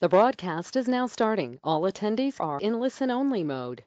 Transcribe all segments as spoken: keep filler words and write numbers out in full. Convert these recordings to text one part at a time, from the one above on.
The broadcast is now starting. All attendees are in listen-only mode.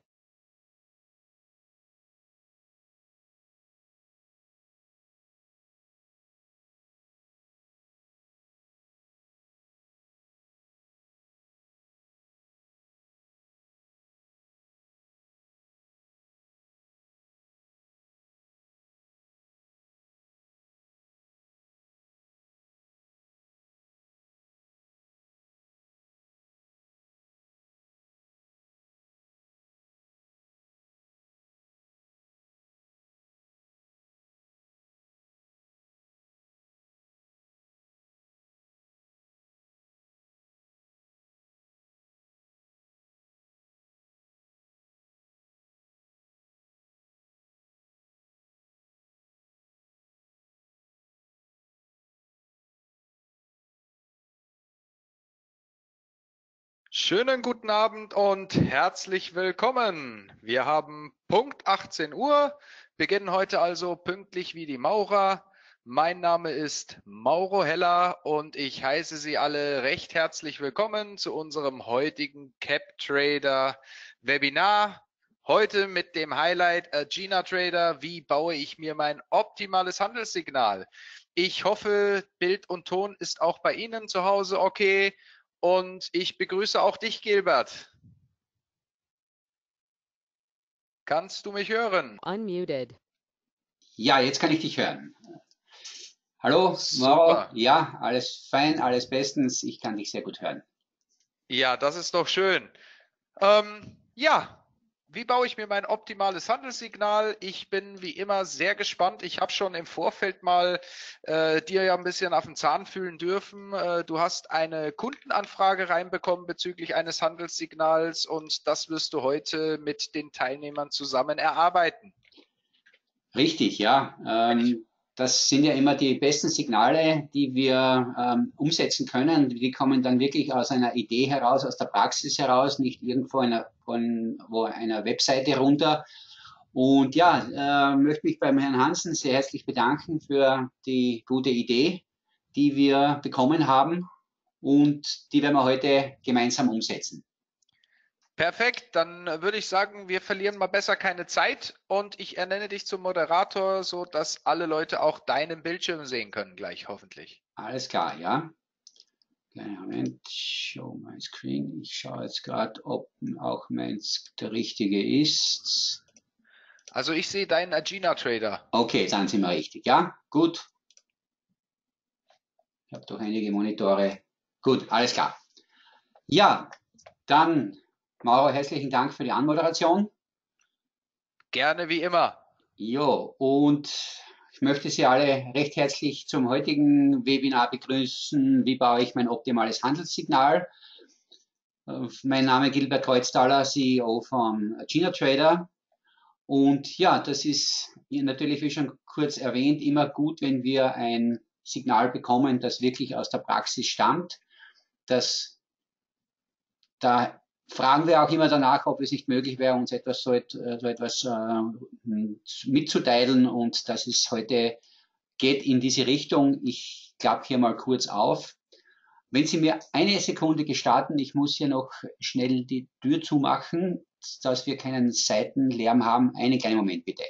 Schönen guten Abend und herzlich willkommen. Wir haben Punkt achtzehn Uhr, beginnen heute also pünktlich wie die Maurer. Mein Name ist Mauro Heller und ich heiße Sie alle recht herzlich willkommen zu unserem heutigen CapTrader Webinar. Heute mit dem Highlight Agena Trader, wie baue ich mir mein optimales Handelssignal? Ich hoffe, Bild und Ton ist auch bei Ihnen zu Hause okay. Und ich begrüße auch dich, Gilbert. Kannst du mich hören? Unmuted. Ja, jetzt kann ich dich hören. Hallo, Mauro. Super. Ja, alles fein, alles bestens. Ich kann dich sehr gut hören. Ja, das ist doch schön. Ähm, ja, wie baue ich mir mein optimales Handelssignal? Ich bin wie immer sehr gespannt. Ich habe schon im Vorfeld mal äh, dir ja ein bisschen auf den Zahn fühlen dürfen. Äh, du hast eine Kundenanfrage reinbekommen bezüglich eines Handelssignals und das wirst du heute mit den Teilnehmern zusammen erarbeiten. Richtig, ja. Ähm, das sind ja immer die besten Signale, die wir ähm, umsetzen können. Die kommen dann wirklich aus einer Idee heraus, aus der Praxis heraus, nicht irgendwo einer, von wo einer Webseite runter. Und ja, äh, möchte mich beim Herrn Hansen sehr herzlich bedanken für die gute Idee, die wir bekommen haben und die werden wir heute gemeinsam umsetzen. Perfekt, dann würde ich sagen, wir verlieren mal besser keine Zeit und ich ernenne dich zum Moderator, so dass alle Leute auch deinen Bildschirm sehen können gleich, hoffentlich. Alles klar, ja. Kleinen Moment, show my screen. Ich schaue jetzt gerade, ob auch meins der richtige ist. Also ich sehe deinen Agena Trader. Okay, dann sind wir richtig, ja, gut. Ich habe doch einige Monitore. Gut, alles klar. Ja, dann, Mauro, herzlichen Dank für die Anmoderation. Gerne wie immer. Jo, und ich möchte Sie alle recht herzlich zum heutigen Webinar begrüßen. Wie baue ich mein optimales Handelssignal? Mein Name ist Gilbert Kreuzthaler, C E O von Agena Trader. Und ja, das ist natürlich, wie schon kurz erwähnt, immer gut, wenn wir ein Signal bekommen, das wirklich aus der Praxis stammt. Das, da fragen wir auch immer danach, ob es nicht möglich wäre, uns etwas so, so etwas äh, mitzuteilen. Und das ist heute, geht in diese Richtung. Ich klappe hier mal kurz auf. Wenn Sie mir eine Sekunde gestatten, ich muss hier noch schnell die Tür zumachen, dass wir keinen Seitenlärm haben. Einen kleinen Moment bitte.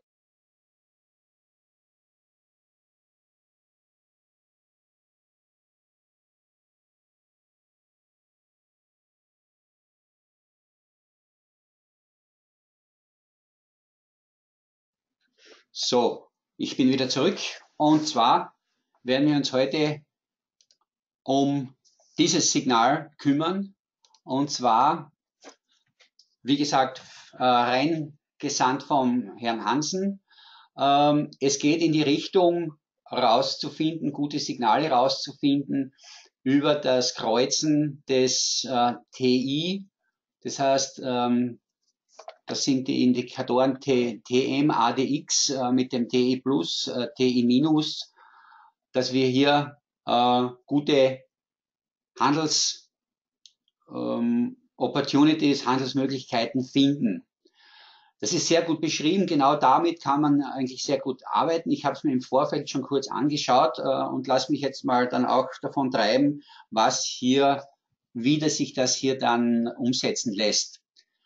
So, ich bin wieder zurück und zwar werden wir uns heute um dieses Signal kümmern und zwar, wie gesagt, rein gesandt vom Herrn Hansen. Es geht in die Richtung, rauszufinden, gute Signale rauszufinden über das Kreuzen des T I. Das heißt, das sind die Indikatoren T M, A D X mit dem T I plus, T I minus, dass wir hier gute Handels Opportunities, Handelsmöglichkeiten finden. Das ist sehr gut beschrieben. Genau damit kann man eigentlich sehr gut arbeiten. Ich habe es mir im Vorfeld schon kurz angeschaut äh, und lasse mich jetzt mal dann auch davon treiben, was hier wie das sich das hier dann umsetzen lässt.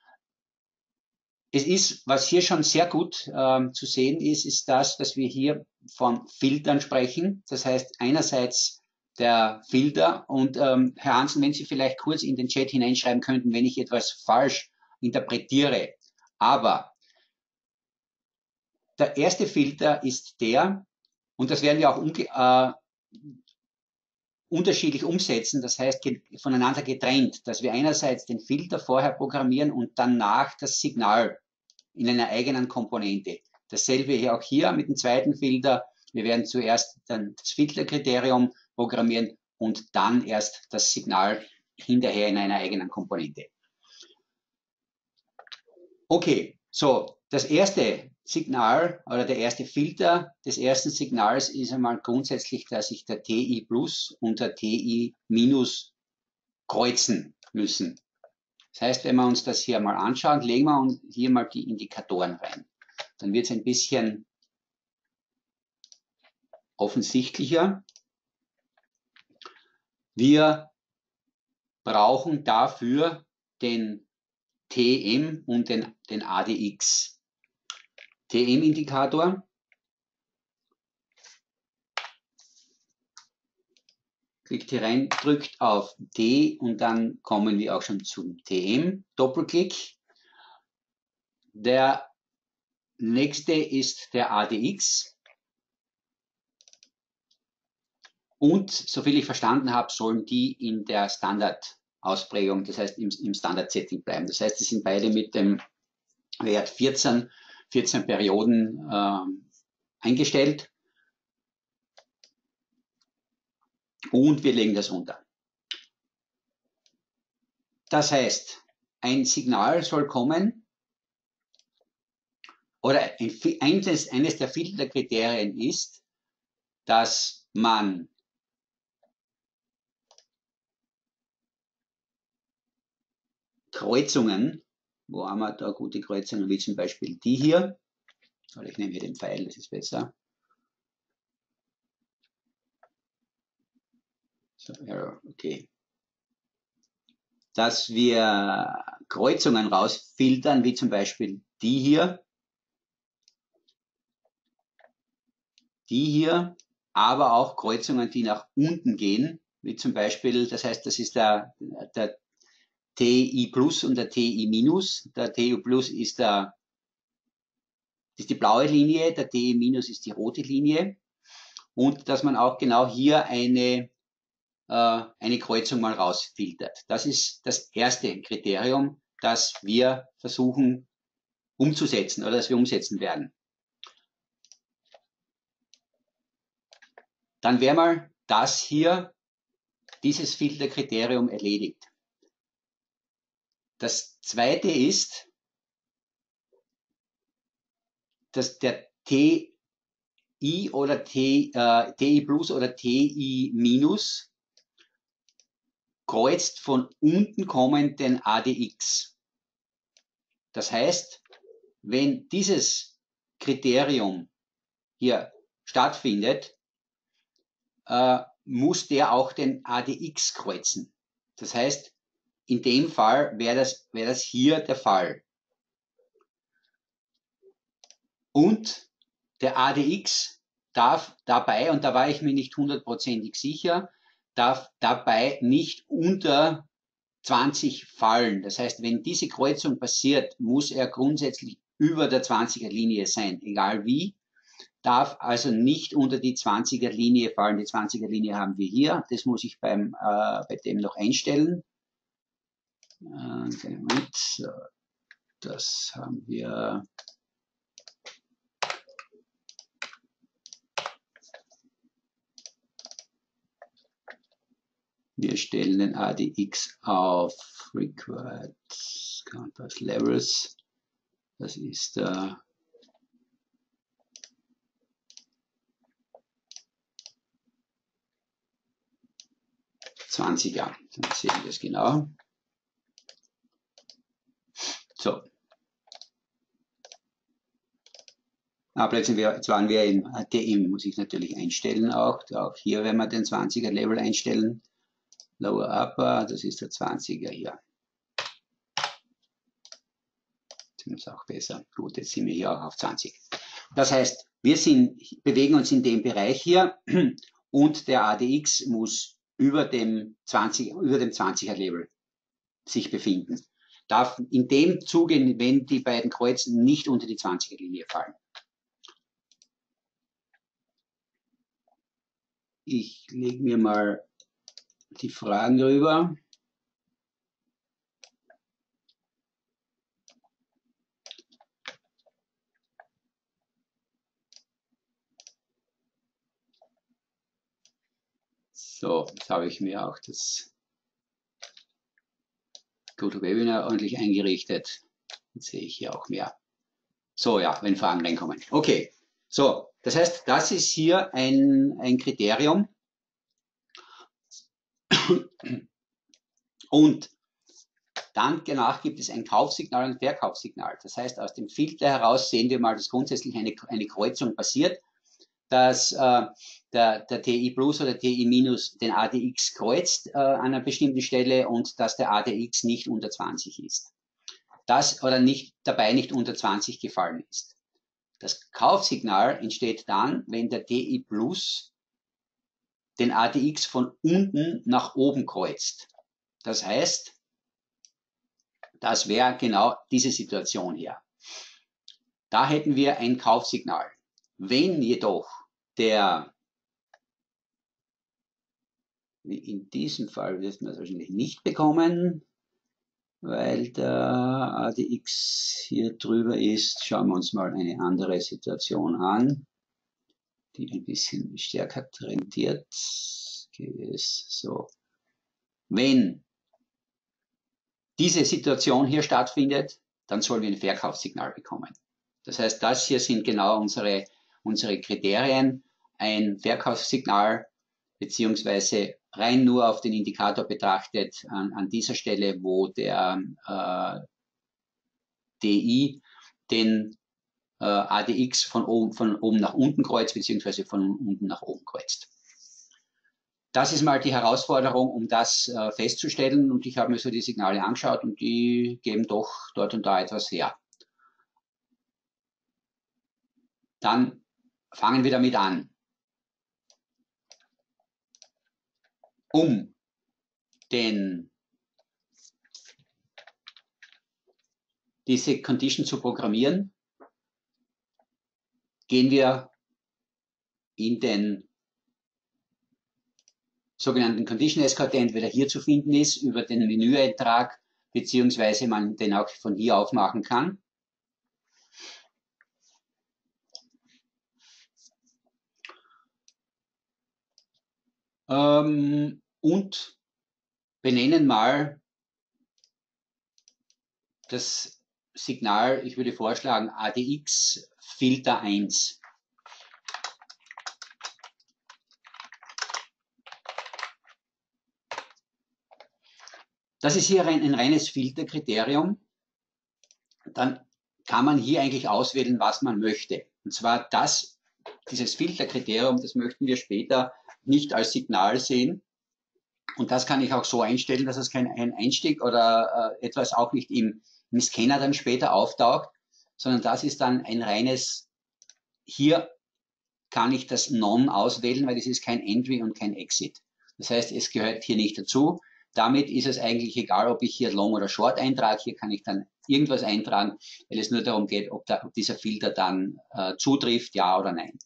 Es ist, was hier schon sehr gut ähm, zu sehen ist, ist das, dass wir hier von Filtern sprechen. Das heißt, einerseits der Filter und ähm, Herr Hansen, wenn Sie vielleicht kurz in den Chat hineinschreiben könnten, wenn ich etwas falsch interpretiere. Aber der erste Filter ist der, und das werden wir auch umge äh, unterschiedlich umsetzen, das heißt voneinander getrennt, dass wir einerseits den Filter vorher programmieren und danach das Signal in einer eigenen Komponente. Dasselbe hier auch hier mit dem zweiten Filter. Wir werden zuerst dann das Filterkriterium programmieren und dann erst das Signal hinterher in einer eigenen Komponente. Okay, so das erste Signal oder der erste Filter des ersten Signals ist einmal grundsätzlich, dass sich der T I Plus und der T I Minus kreuzen müssen. Das heißt, wenn wir uns das hier mal anschauen, legen wir uns hier mal die Indikatoren rein. Dann wird es ein bisschen offensichtlicher. Wir brauchen dafür den T M und den, den A D X. T M-Indikator. Klickt hier rein, drückt auf D und dann kommen wir auch schon zum T M. Doppelklick. Der nächste ist der A D X. Und, soviel ich verstanden habe, sollen die in der Standardausprägung, das heißt im, im Standard-Setting bleiben. Das heißt, die sind beide mit dem Wert vierzehn, vierzehn Perioden äh, eingestellt. Und wir legen das unter. Das heißt, ein Signal soll kommen, oder ein, eines, eines der Filterkriterien ist, dass man Kreuzungen, wo haben wir da gute Kreuzungen, wie zum Beispiel die hier, oder ich nehme hier den Pfeil, das ist besser. So, okay. Dass wir Kreuzungen rausfiltern, wie zum Beispiel die hier, die hier, aber auch Kreuzungen, die nach unten gehen, wie zum Beispiel, das heißt, das ist der, der T I Plus und der T I Minus. Der T I Plus ist, der, ist die blaue Linie, der T I Minus ist die rote Linie. Und dass man auch genau hier eine, äh, eine Kreuzung mal rausfiltert. Das ist das erste Kriterium, das wir versuchen umzusetzen oder das wir umsetzen werden. Dann wäre mal das hier, dieses Filterkriterium erledigt. Das zweite ist, dass der T I oder T, äh, T I Plus oder T I Minus kreuzt von unten kommend den A D X. Das heißt, wenn dieses Kriterium hier stattfindet, äh, muss der auch den A D X kreuzen. Das heißt, in dem Fall wäre das, wäre das hier der Fall. Und der A D X darf dabei, und da war ich mir nicht hundertprozentig sicher, darf dabei nicht unter zwanzig fallen. Das heißt, wenn diese Kreuzung passiert, muss er grundsätzlich über der zwanziger Linie sein, egal wie. Darf also nicht unter die zwanziger Linie fallen. Die zwanziger Linie haben wir hier. Das muss ich beim, äh, bei dem noch einstellen. Äh, Moment. Das haben wir. Wir stellen den A D X auf Required Campus Levels. Das ist der äh, zwanziger. Dann sehen wir es genau. So. Aber jetzt, wir, jetzt waren wir im T M, muss ich natürlich einstellen auch. Auch hier werden wir den zwanziger Level einstellen. Lower Upper, das ist der zwanziger hier. Das ist auch besser. Gut, jetzt sind wir hier auch auf zwanzig. Das heißt, wir sind, bewegen uns in dem Bereich hier und der A D X muss über dem zwanzig, über dem zwanziger Level sich befinden. Darf in dem Zuge, wenn die beiden Kreuzen nicht unter die zwanziger Linie fallen. Ich lege mir mal die Fragen rüber. So, jetzt habe ich mir auch das GoToWebinar ordentlich eingerichtet. Jetzt sehe ich hier auch mehr. So, ja, wenn Fragen reinkommen. Okay, so, das heißt, das ist hier ein, ein Kriterium. Und dann danach gibt es ein Kaufsignal und ein Verkaufssignal. Das heißt, aus dem Filter heraus sehen wir mal, dass grundsätzlich eine, eine Kreuzung passiert, dass äh, der, der T I Plus oder T I Minus den A D X kreuzt äh, an einer bestimmten Stelle und dass der A D X nicht unter zwanzig ist. Das oder nicht dabei nicht unter zwanzig gefallen ist. Das Kaufsignal entsteht dann, wenn der T I Plus den A D X von unten nach oben kreuzt. Das heißt, das wäre genau diese Situation hier. Da hätten wir ein Kaufsignal. Wenn jedoch der, in diesem Fall wird man es wahrscheinlich nicht bekommen, weil der A D X hier drüber ist, schauen wir uns mal eine andere Situation an, die ein bisschen stärker trendiert ist. So. Wenn diese Situation hier stattfindet, dann sollen wir ein Verkaufssignal bekommen. Das heißt, das hier sind genau unsere, unsere Kriterien. Ein Verkaufssignal beziehungsweise rein nur auf den Indikator betrachtet an, an dieser Stelle, wo der äh, D I den äh, A D X von oben, von oben nach unten kreuzt beziehungsweise von unten nach oben kreuzt. Das ist mal die Herausforderung, um das äh, festzustellen. Und ich habe mir so die Signale angeschaut und die geben doch dort und da etwas her. Dann fangen wir damit an. Um den, diese Condition zu programmieren, gehen wir in den sogenannten Condition Escort, der entweder hier zu finden ist, über den Menüeintrag, beziehungsweise man den auch von hier aufmachen kann. Ähm, und benennen mal das Signal, ich würde vorschlagen A D X Filter eins. Das ist hier ein, ein reines Filterkriterium. Dann kann man hier eigentlich auswählen, was man möchte. Und zwar das, dieses Filterkriterium, das möchten wir später nicht als Signal sehen. Und das kann ich auch so einstellen, dass es kein ein Einstieg oder äh, etwas auch nicht im, im Scanner dann später auftaucht, sondern das ist dann ein reines, hier kann ich das Non auswählen, weil es ist kein Entry und kein Exit. Das heißt, es gehört hier nicht dazu. Damit ist es eigentlich egal, ob ich hier Long oder Short eintrage. Hier kann ich dann irgendwas eintragen, weil es nur darum geht, ob, da, ob dieser Filter dann äh, zutrifft, ja oder nein.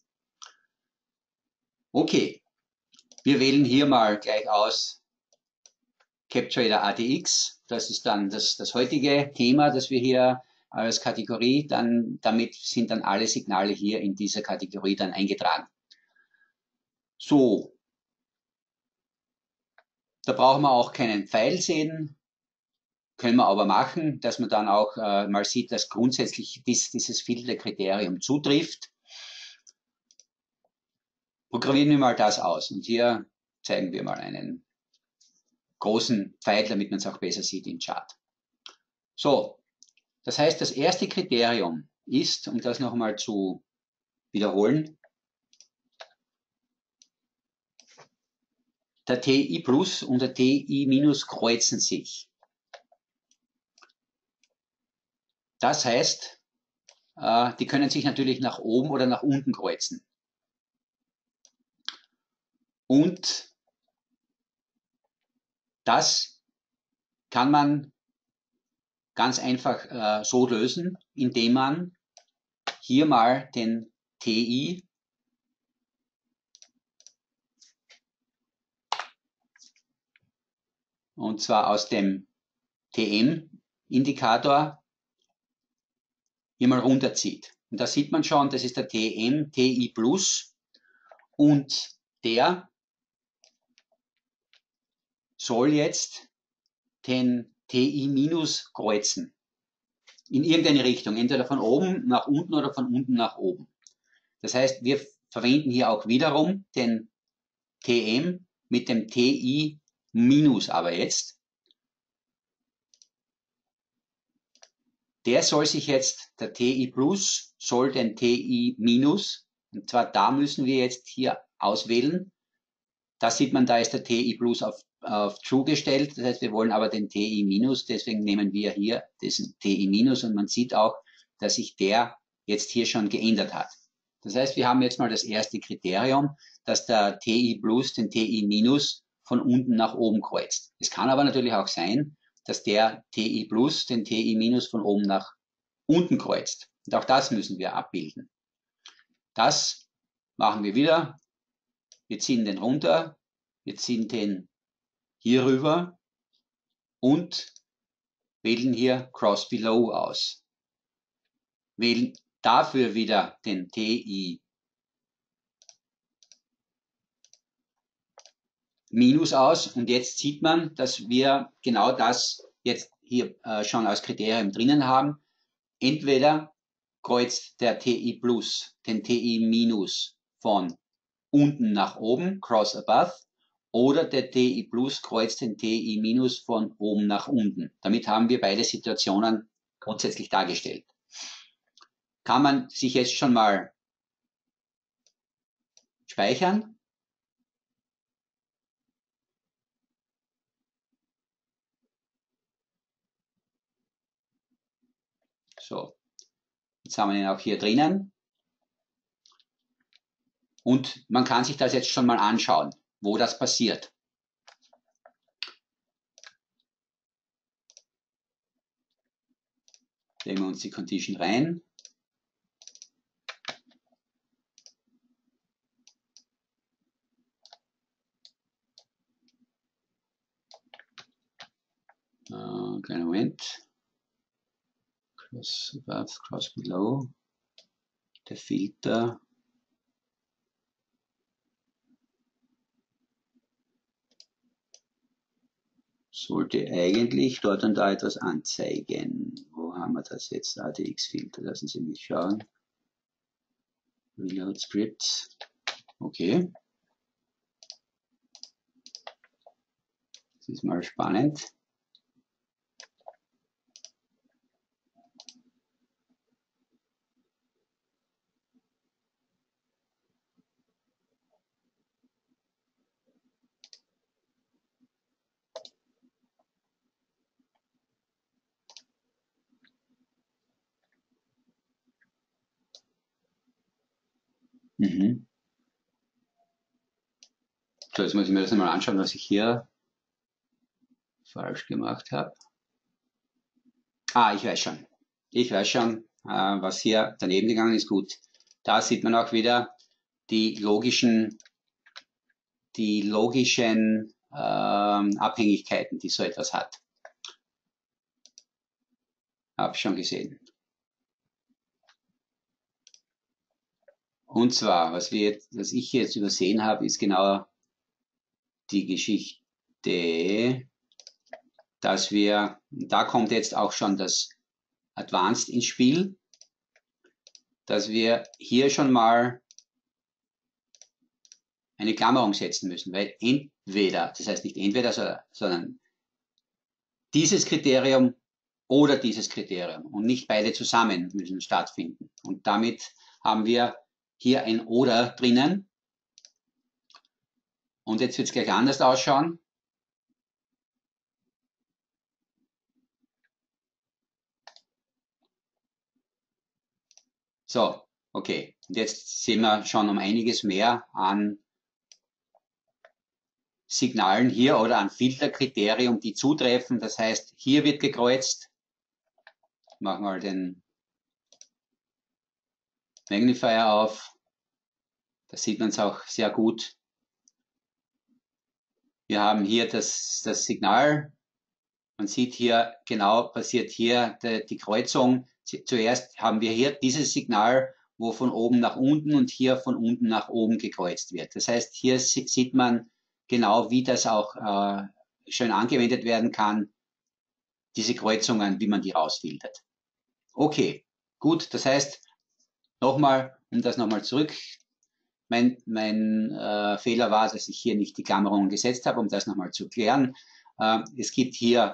Okay, wir wählen hier mal gleich aus CapTrader A D X. Das ist dann das, das heutige Thema, das wir hier als Kategorie, dann, damit sind dann alle Signale hier in dieser Kategorie dann eingetragen. So. Da brauchen wir auch keinen Pfeil sehen, können wir aber machen, dass man dann auch äh, mal sieht, dass grundsätzlich dies, dieses Filterkriterium zutrifft. Programmieren wir mal das aus und hier zeigen wir mal einen großen Pfeil, damit man es auch besser sieht im Chart. So, das heißt, das erste Kriterium ist, um das nochmal zu wiederholen, der T I Plus und der T I Minus kreuzen sich. Das heißt, äh, die können sich natürlich nach oben oder nach unten kreuzen. Und das kann man ganz einfach äh, so lösen, indem man hier mal den T I und zwar aus dem T M-Indikator hier mal runterzieht. Und da sieht man schon, das ist der T M T I Plus und der soll jetzt den T I Minus kreuzen. In irgendeine Richtung, entweder von oben nach unten oder von unten nach oben. Das heißt, wir verwenden hier auch wiederum den T M mit dem T I Minus aber jetzt. Der soll sich jetzt, der T I Plus soll den T I Minus, und zwar da müssen wir jetzt hier auswählen. Da sieht man, da ist der T I Plus auf, auf True gestellt. Das heißt, wir wollen aber den T I Minus, deswegen nehmen wir hier diesen T I Minus und man sieht auch, dass sich der jetzt hier schon geändert hat. Das heißt, wir haben jetzt mal das erste Kriterium, dass der T I Plus den T I Minus von unten nach oben kreuzt. Es kann aber natürlich auch sein, dass der T I Plus den T I Minus von oben nach unten kreuzt. Und auch das müssen wir abbilden. Das machen wir wieder. Wir ziehen den runter, wir ziehen den hier rüber und wählen hier Cross Below aus. Wählen dafür wieder den T I Minus aus und jetzt sieht man, dass wir genau das jetzt hier äh, schon als Kriterium drinnen haben. Entweder kreuzt der T I Plus den T I Minus von unten nach oben, Cross Above, oder der T I Plus kreuzt den T I Minus von oben nach unten. Damit haben wir beide Situationen grundsätzlich dargestellt. Kann man sich jetzt schon mal speichern. So, jetzt haben wir ihn auch hier drinnen. Und man kann sich das jetzt schon mal anschauen, wo das passiert. Legen wir uns die Condition rein. Äh, kleinen Moment. Cross above, cross below. Der Filter. Sollte eigentlich dort und da etwas anzeigen. Wo haben wir das jetzt? A D X-Filter, lassen Sie mich schauen. Reload Scripts. Okay. Das ist mal spannend. Mhm. So, jetzt muss ich mir das einmal anschauen, was ich hier falsch gemacht habe. Ah, ich weiß schon. Ich weiß schon, äh, was hier daneben gegangen ist. Gut. Da sieht man auch wieder die logischen, die logischen ähm, Abhängigkeiten, die so etwas hat. Habe ich schon gesehen. Und zwar, was wir jetzt, was ich jetzt übersehen habe, ist genau die Geschichte, dass wir, da kommt jetzt auch schon das Advanced ins Spiel, dass wir hier schon mal eine Klammerung setzen müssen, weil entweder, das heißt nicht entweder, sondern dieses Kriterium oder dieses Kriterium und nicht beide zusammen müssen stattfinden. Und damit haben wir hier ein oder drinnen. Und jetzt wird es gleich anders ausschauen. So, okay. Und jetzt sehen wir schon um einiges mehr an Signalen hier oder an Filterkriterien, die zutreffen. Das heißt, hier wird gekreuzt. Ich mache mal den Magnifier auf. Da sieht man es auch sehr gut. Wir haben hier das, das Signal. Man sieht hier, genau passiert hier die, die Kreuzung. Zuerst haben wir hier dieses Signal, wo von oben nach unten und hier von unten nach oben gekreuzt wird. Das heißt, hier sieht man genau, wie das auch äh, schön angewendet werden kann, diese Kreuzungen, wie man die rausfiltert. Okay, gut, das heißt, nochmal, um das nochmal zurück, mein, mein äh, Fehler war, dass ich hier nicht die Klammerungen gesetzt habe, um das nochmal zu klären. Äh, es gibt hier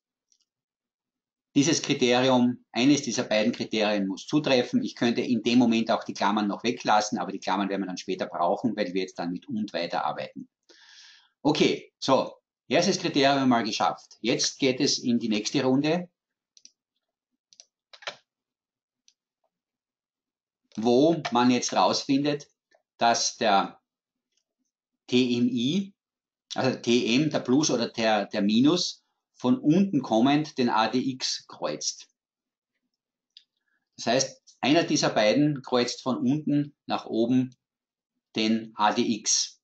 dieses Kriterium, eines dieser beiden Kriterien muss zutreffen. Ich könnte in dem Moment auch die Klammern noch weglassen, aber die Klammern werden wir dann später brauchen, weil wir jetzt dann mit und weiterarbeiten. Okay, so, erstes Kriterium mal geschafft. Jetzt geht es in die nächste Runde, wo man jetzt rausfindet, dass der T M I, also T M, der Plus oder der, der Minus, von unten kommend den A D X kreuzt. Das heißt, einer dieser beiden kreuzt von unten nach oben den A D X.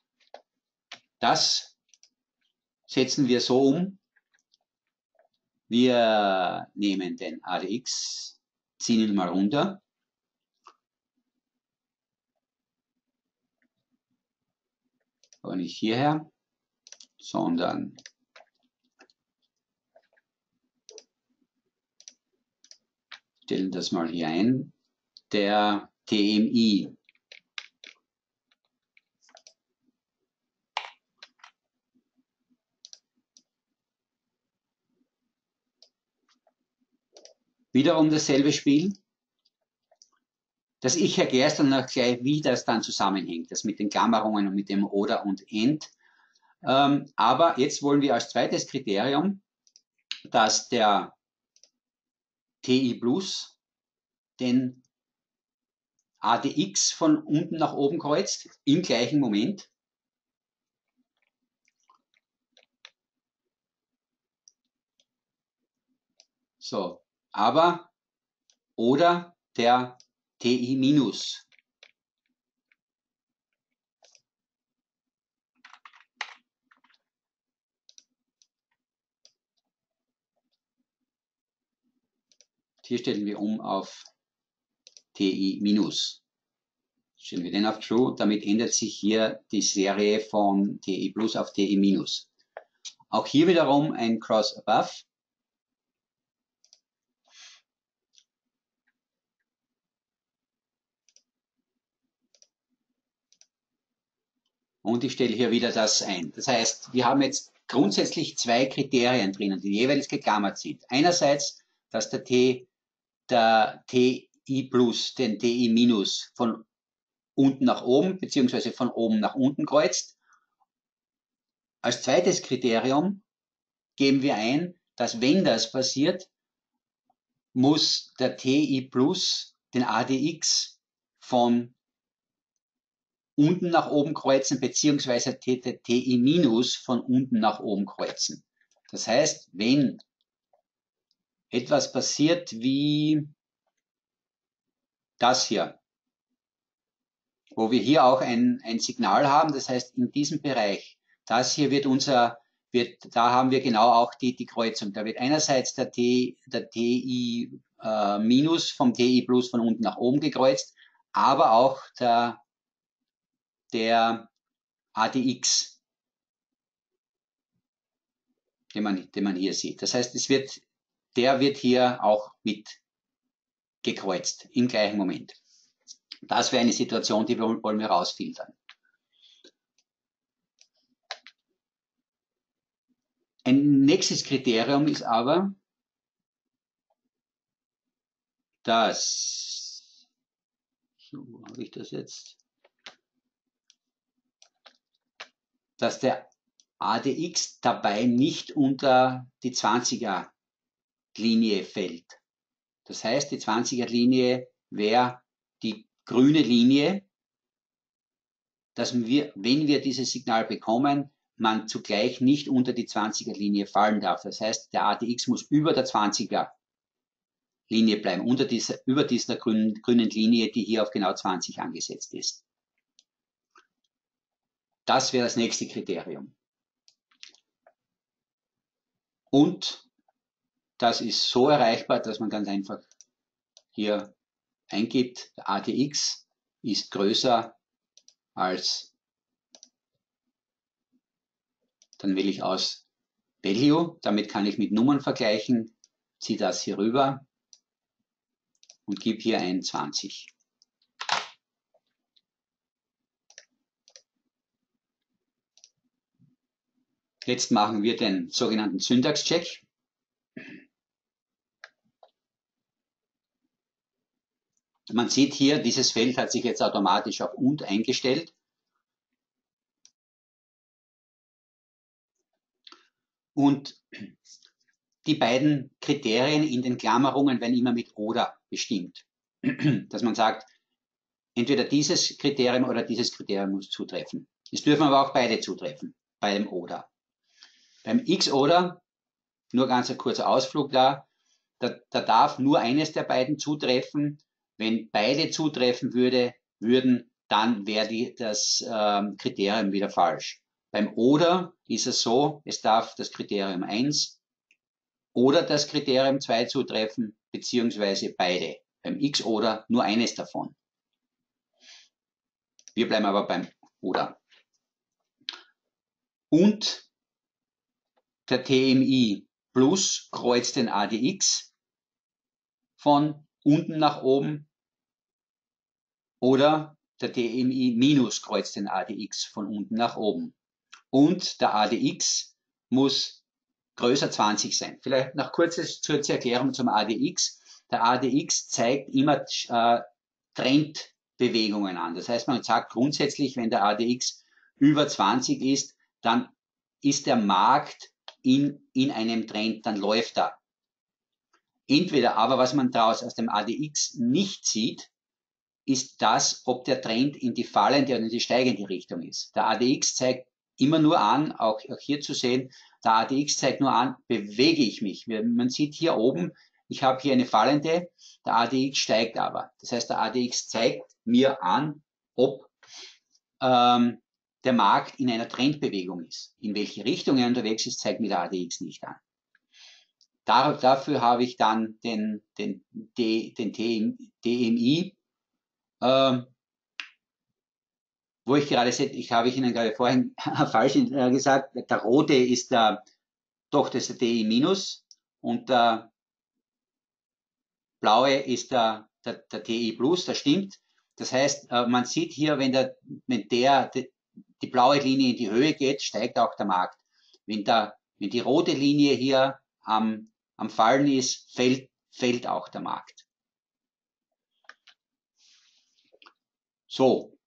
Das setzen wir so um. Wir nehmen den A D X, ziehen ihn mal runter. Aber nicht hierher, sondern stellen das mal hier ein. Der T M I. Wiederum dasselbe Spiel. Das Ich erkläre es dann noch gleich, wie das dann zusammenhängt, das mit den Klammerungen und mit dem Oder und End. Ähm, aber jetzt wollen wir als zweites Kriterium, dass der T I Plus den A D X von unten nach oben kreuzt, im gleichen Moment. So, aber oder der T I Minus. Hier stellen wir um auf T I Minus. Stellen wir den auf True, damit ändert sich hier die Serie von T I Plus auf T I Minus. Auch hier wiederum ein Cross Above. Und ich stelle hier wieder das ein. Das heißt, wir haben jetzt grundsätzlich zwei Kriterien drinnen, die jeweils geklammert sind. Einerseits, dass der T, der T I Plus den T I Minus von unten nach oben beziehungsweise von oben nach unten kreuzt. Als zweites Kriterium geben wir ein, dass wenn das passiert, muss der T I Plus den A D X von unten nach oben kreuzen, beziehungsweise T I Minus von unten nach oben kreuzen. Das heißt, wenn etwas passiert wie das hier, wo wir hier auch ein, ein Signal haben, das heißt in diesem Bereich, das hier wird unser, wird, da haben wir genau auch die, die Kreuzung. Da wird einerseits der T, der T I äh, Minus vom T I Plus von unten nach oben gekreuzt, aber auch der, der A D X, den man, den man hier sieht. Das heißt, es wird, der wird hier auch mit gekreuzt im gleichen Moment. Das wäre eine Situation, die wir, wollen wir rausfiltern. Ein nächstes Kriterium ist aber, dass, so, wo habe ich das jetzt? dass der A D X dabei nicht unter die zwanziger Linie fällt. Das heißt, die zwanziger Linie wäre die grüne Linie, dass wir, wenn wir dieses Signal bekommen, man zugleich nicht unter die zwanziger Linie fallen darf. Das heißt, der A D X muss über der zwanziger Linie bleiben, unter dieser, über dieser grünen, grünen Linie, die hier auf genau zwanzig angesetzt ist. Das wäre das nächste Kriterium. Und das ist so erreichbar, dass man ganz einfach hier eingibt, der A D X ist größer als, dann wähle ich aus Value, damit kann ich mit Nummern vergleichen, ziehe das hier rüber und gebe hier ein zwanzig. Jetzt machen wir den sogenannten Syntax-Check. Man sieht hier, dieses Feld hat sich jetzt automatisch auf und eingestellt. Und die beiden Kriterien in den Klammerungen werden immer mit oder bestimmt. Dass man sagt, entweder dieses Kriterium oder dieses Kriterium muss zutreffen. Es dürfen aber auch beide zutreffen, bei dem oder. Beim X-Oder, nur ganz ein kurzer Ausflug da, da, da darf nur eines der beiden zutreffen. Wenn beide zutreffen würde, würden, dann wäre die, das ähm, Kriterium wieder falsch. Beim Oder ist es so, es darf das Kriterium eins oder das Kriterium zwei zutreffen, beziehungsweise beide. Beim X-Oder nur eines davon. Wir bleiben aber beim Oder. Und der T M I Plus kreuzt den A D X von unten nach oben oder der T M I Minus kreuzt den A D X von unten nach oben. Und der A D X muss größer zwanzig sein. Vielleicht noch kurzes zur Erklärung zum A D X. Der A D X zeigt immer äh, Trendbewegungen an. Das heißt, man sagt grundsätzlich, wenn der A D X über zwanzig ist, dann ist der Markt in, in einem Trend, dann läuft er. Entweder aber, was man daraus aus dem A D X nicht sieht, ist das, ob der Trend in die fallende oder in die steigende Richtung ist. Der A D X zeigt immer nur an, auch, auch hier zu sehen, der A D X zeigt nur an, bewege ich mich. Man sieht hier oben, ich habe hier eine fallende, der A D X steigt aber. Das heißt, der A D X zeigt mir an, ob ähm, der Markt in einer Trendbewegung ist. In welche Richtung er unterwegs ist, zeigt mir der A D X nicht an. Dar, dafür habe ich dann den, den, den, den D M I, äh, wo ich gerade sehe, ich habe ich Ihnen gerade vorhin falsch gesagt, der rote ist der, doch das ist der D I minus und der blaue ist der, der, der T I plus, das stimmt. Das heißt, man sieht hier, wenn der, wenn der, die, die blaue Linie in die Höhe geht, steigt auch der Markt. Wenn der, wenn die rote Linie hier am, am Fallen ist, fällt, fällt auch der Markt. So.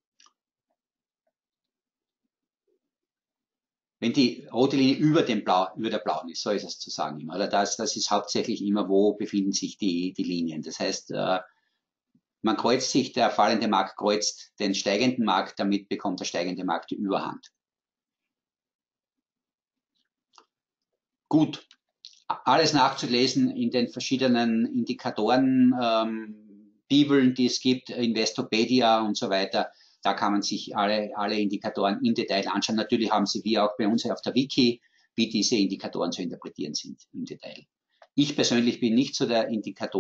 Wenn die rote Linie über dem Blau, über der blauen ist, so ist es zu sagen immer. Oder das, das ist hauptsächlich immer, wo befinden sich die, die Linien. Das heißt, äh, man kreuzt sich, der fallende Markt kreuzt den steigenden Markt, damit bekommt der steigende Markt die Überhand. Gut, alles nachzulesen in den verschiedenen Indikatoren, ähm, Bibeln, die es gibt, Investopedia und so weiter. Da kann man sich alle, alle Indikatoren im Detail anschauen. Natürlich haben Sie, wie auch bei uns auf der Wiki, wie diese Indikatoren zu interpretieren sind im Detail. Ich persönlich bin nicht so der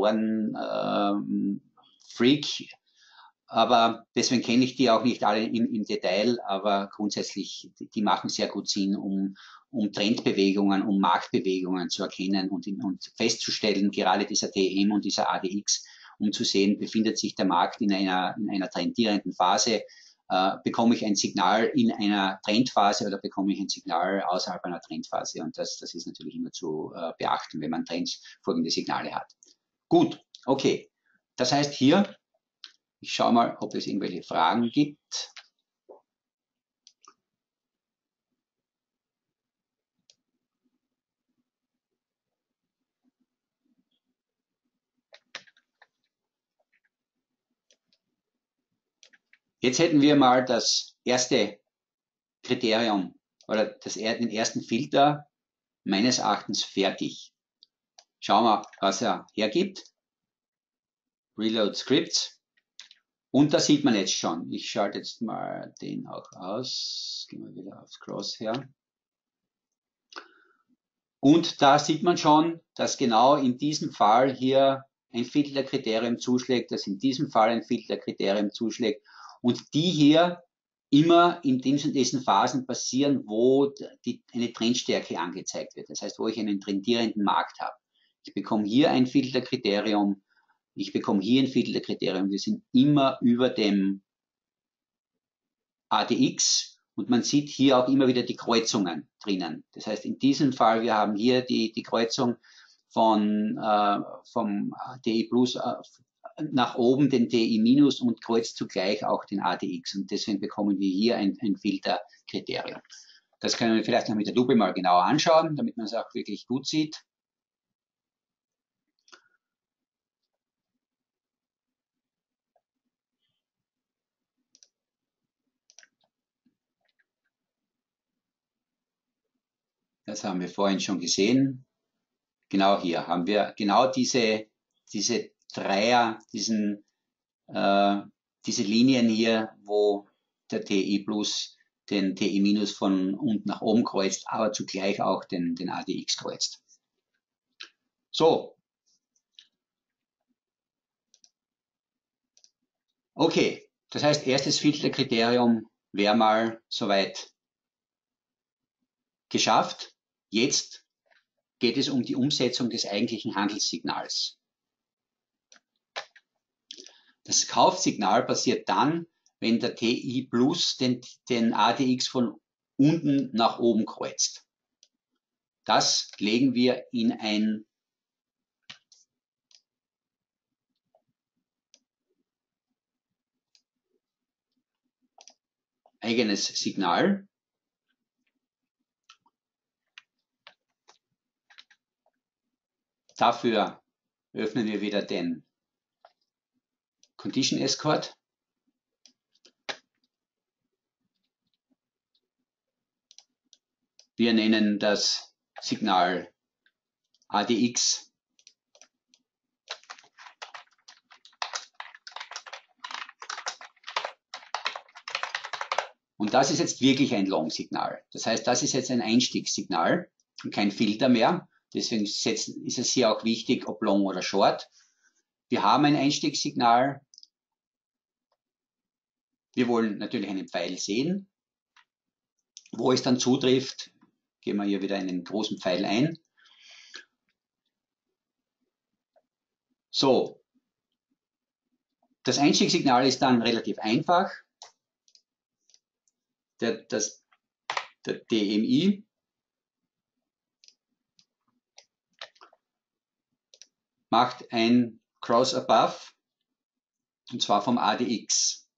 Indikatoren-Freak, ähm, aber deswegen kenne ich die auch nicht alle im, im Detail, aber grundsätzlich, die, die machen sehr gut Sinn, um, um Trendbewegungen, um Marktbewegungen zu erkennen und, und festzustellen, gerade dieser D M und dieser A D X, um zu sehen, befindet sich der Markt in einer, in einer trendierenden Phase, äh, bekomme ich ein Signal in einer Trendphase oder bekomme ich ein Signal außerhalb einer Trendphase. Und das, das ist natürlich immer zu äh, beachten, wenn man trendfolgende Signale hat. Gut, okay. Das heißt hier, ich schaue mal, ob es irgendwelche Fragen gibt. Jetzt hätten wir mal das erste Kriterium oder das, den ersten Filter meines Erachtens fertig. Schauen wir, was er hergibt. Reload Scripts. Und da sieht man jetzt schon. Ich schalte jetzt mal den auch aus. Gehen wir wieder aufs Crosshair. Und da sieht man schon, dass genau in diesem Fall hier ein Filterkriterium zuschlägt, dass in diesem Fall ein Filterkriterium zuschlägt und die hier immer in diesen Phasen passieren, wo die, eine Trendstärke angezeigt wird. Das heißt, wo ich einen trendierenden Markt habe. Ich bekomme hier ein Filterkriterium, ich bekomme hier ein Filterkriterium. Wir sind immer über dem A D X. Und man sieht hier auch immer wieder die Kreuzungen drinnen. Das heißt, in diesem Fall, wir haben hier die, die Kreuzung von, äh, vom D I Plus äh, nach oben den D I Minus und kreuzt zugleich auch den A D X. Und deswegen bekommen wir hier ein, ein Filterkriterium. Das können wir vielleicht noch mit der Lupe mal genauer anschauen, damit man es auch wirklich gut sieht. Das haben wir vorhin schon gesehen. Genau hier haben wir genau diese, diese Dreier, diesen, äh, diese Linien hier, wo der T I Plus den T I Minus von unten nach oben kreuzt, aber zugleich auch den, den A D X kreuzt. So. Okay. Das heißt, erstes Filterkriterium wäre mal soweit geschafft. Jetzt geht es um die Umsetzung des eigentlichen Handelssignals. Das Kaufsignal passiert dann, wenn der T I Plus den, den A D X von unten nach oben kreuzt. Das legen wir in ein eigenes Signal. Dafür öffnen wir wieder den Condition Escort. Wir nennen das Signal A D X. Und das ist jetzt wirklich ein Long-Signal. Das heißt, das ist jetzt ein Einstiegssignal und kein Filter mehr. Deswegen ist es hier auch wichtig, ob Long oder Short. Wir haben ein Einstiegssignal. Wir wollen natürlich einen Pfeil sehen. Wo es dann zutrifft, gehen wir hier wieder in den großen Pfeil ein. So. Das Einstiegssignal ist dann relativ einfach. Der, das, der D M I macht ein Cross Above, und zwar vom A D X.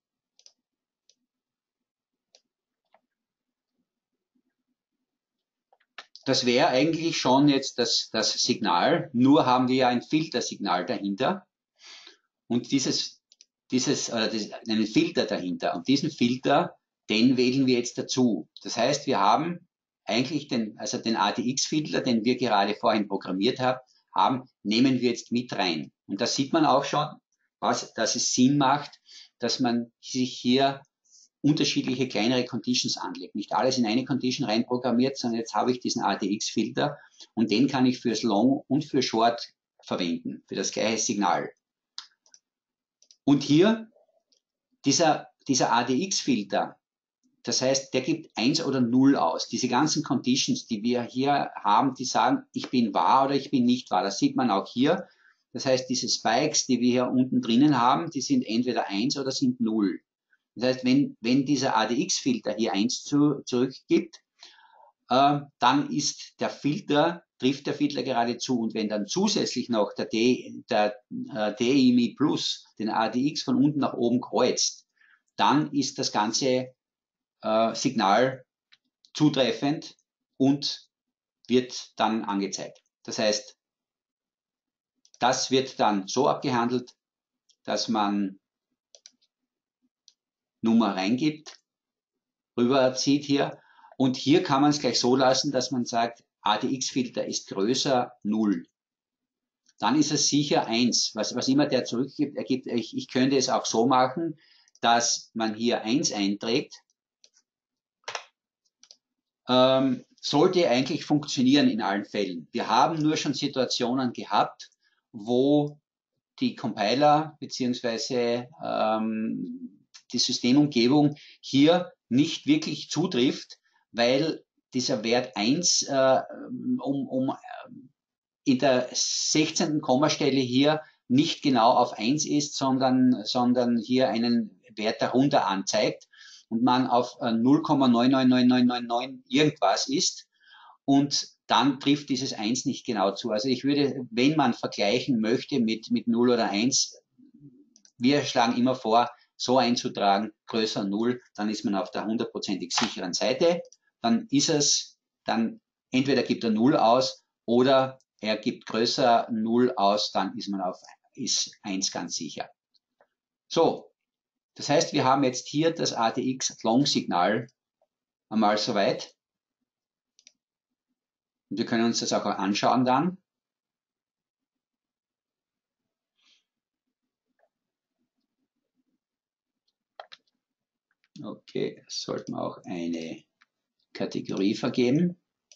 Das wäre eigentlich schon jetzt das, das Signal, nur haben wir ja ein Filtersignal dahinter und dieses, dieses, oder das, einen Filter dahinter. Und diesen Filter, den wählen wir jetzt dazu. Das heißt, wir haben eigentlich den, also den A D X-Filter, den wir gerade vorhin programmiert haben, haben, nehmen wir jetzt mit rein. Und da sieht man auch schon, was, dass es Sinn macht, dass man sich hier unterschiedliche kleinere Conditions anlegt. Nicht alles in eine Condition rein programmiert, sondern jetzt habe ich diesen A D X-Filter und den kann ich fürs Long und für Short verwenden, für das gleiche Signal. Und hier, dieser, dieser A D X-Filter, das heißt, der gibt eins oder null aus. Diese ganzen Conditions, die wir hier haben, die sagen, ich bin wahr oder ich bin nicht wahr. Das sieht man auch hier. Das heißt, diese Spikes, die wir hier unten drinnen haben, die sind entweder eins oder sind null. Das heißt, wenn, wenn dieser A D X-Filter hier eins zu, zurückgibt, äh, dann ist der Filter, trifft der Filter gerade zu. Und wenn dann zusätzlich noch der, D, der äh, D I M I Plus den A D X von unten nach oben kreuzt, dann ist das ganze äh, Signal zutreffend und wird dann angezeigt. Das heißt, das wird dann so abgehandelt, dass man Nummer reingibt, rüberzieht hier. Und hier kann man es gleich so lassen, dass man sagt, A D X-Filter ist größer null. Dann ist es sicher eins. Was, was immer der zurückgibt, ergibt, ich, ich könnte es auch so machen, dass man hier eins einträgt. Ähm, sollte eigentlich funktionieren in allen Fällen. Wir haben nur schon Situationen gehabt, wo die Compiler beziehungsweise ähm, die Systemumgebung hier nicht wirklich zutrifft, weil dieser Wert eins äh, um, um in der sechzehnten Kommastelle hier nicht genau auf eins ist, sondern, sondern hier einen Wert darunter anzeigt und man auf null Komma neun neun neun neun neun neun irgendwas ist und dann trifft dieses eins nicht genau zu. Also ich würde, wenn man vergleichen möchte mit, mit null oder eins, wir schlagen immer vor, so einzutragen, größer null, dann ist man auf der hundertprozentig sicheren Seite. Dann ist es, dann entweder gibt er null aus oder er gibt größer null aus, dann ist man auf ist eins ganz sicher. So, das heißt, wir haben jetzt hier das A T X-Long-Signal einmal soweit. Und wir können uns das auch anschauen dann. Okay, sollten wir auch eine Kategorie vergeben.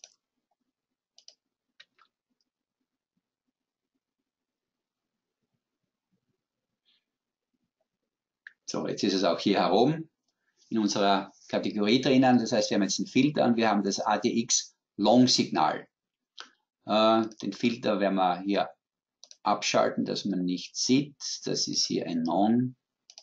So, jetzt ist es auch hier herum in unserer Kategorie drinnen. Das heißt, wir haben jetzt einen Filter und wir haben das A T X-Long-Signal. Äh, den Filter werden wir hier abschalten, dass man nicht sieht. Das ist hier ein Non.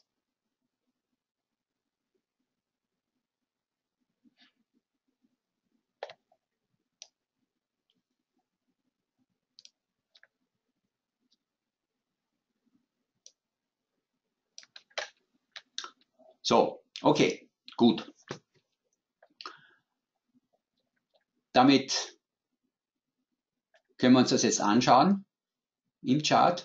So, okay, gut. Damit können wir uns das jetzt anschauen im Chart.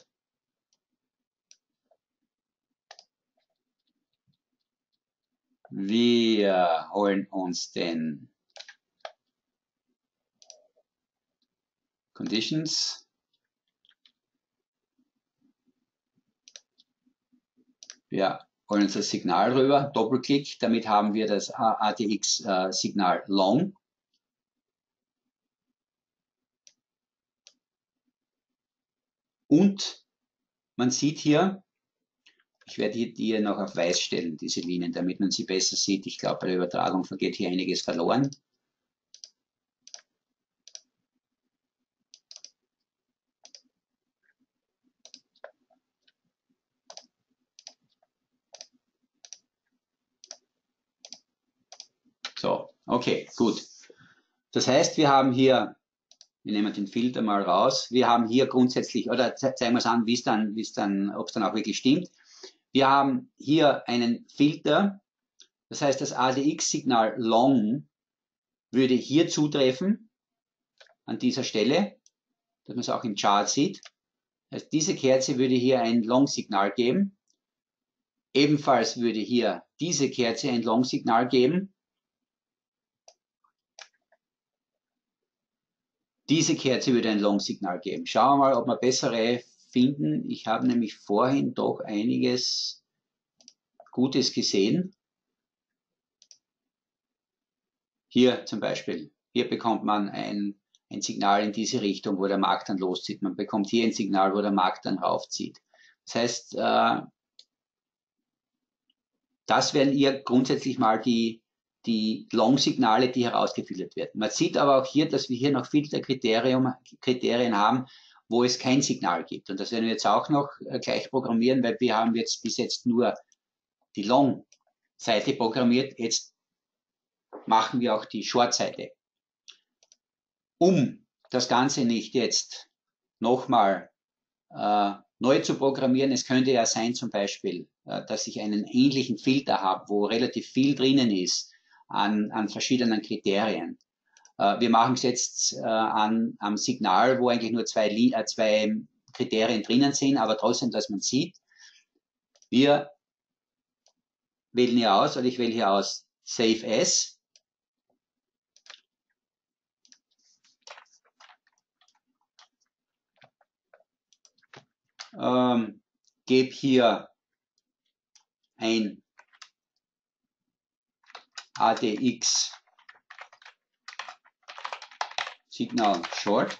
Wir holen uns den Conditions. Wir holen uns das Signal rüber, Doppelklick, damit haben wir das A T X-Signal Long. Und man sieht hier, ich werde die hier noch auf weiß stellen, diese Linien, damit man sie besser sieht. Ich glaube, bei der Übertragung vergeht hier einiges verloren. So, okay, gut. Das heißt, wir haben hier, wir nehmen den Filter mal raus, wir haben hier grundsätzlich, oder zeigen wir es an, wie es dann, wie es dann, ob es dann auch wirklich stimmt. Wir haben hier einen Filter, das heißt, das A T X-Signal Long würde hier zutreffen, an dieser Stelle, dass man es auch im Chart sieht. Also diese Kerze würde hier ein Long-Signal geben. Ebenfalls würde hier diese Kerze ein Long-Signal geben. Diese Kerze würde ein Long-Signal geben. Schauen wir mal, ob wir bessere finden. Ich habe nämlich vorhin doch einiges Gutes gesehen. Hier zum Beispiel. Hier bekommt man ein, ein Signal in diese Richtung, wo der Markt dann loszieht. Man bekommt hier ein Signal, wo der Markt dann raufzieht. Das heißt, äh, das wären hier grundsätzlich mal die, die Long-Signale, die herausgefiltert werden. Man sieht aber auch hier, dass wir hier noch Filterkriterien Kriterien haben, wo es kein Signal gibt. Und das werden wir jetzt auch noch gleich programmieren, weil wir haben jetzt bis jetzt nur die Long-Seite programmiert. Jetzt machen wir auch die Short-Seite. Um das Ganze nicht jetzt nochmal äh, neu zu programmieren, es könnte ja sein zum Beispiel, äh, dass ich einen ähnlichen Filter habe, wo relativ viel drinnen ist an, an verschiedenen Kriterien. Äh, wir machen es jetzt äh, an, am Signal, wo eigentlich nur zwei, äh, zwei Kriterien drinnen sind, aber trotzdem, dass man sieht, wir wählen hier aus, oder ich wähle hier aus Save As. Ähm, gebe hier ein A D X Signal Short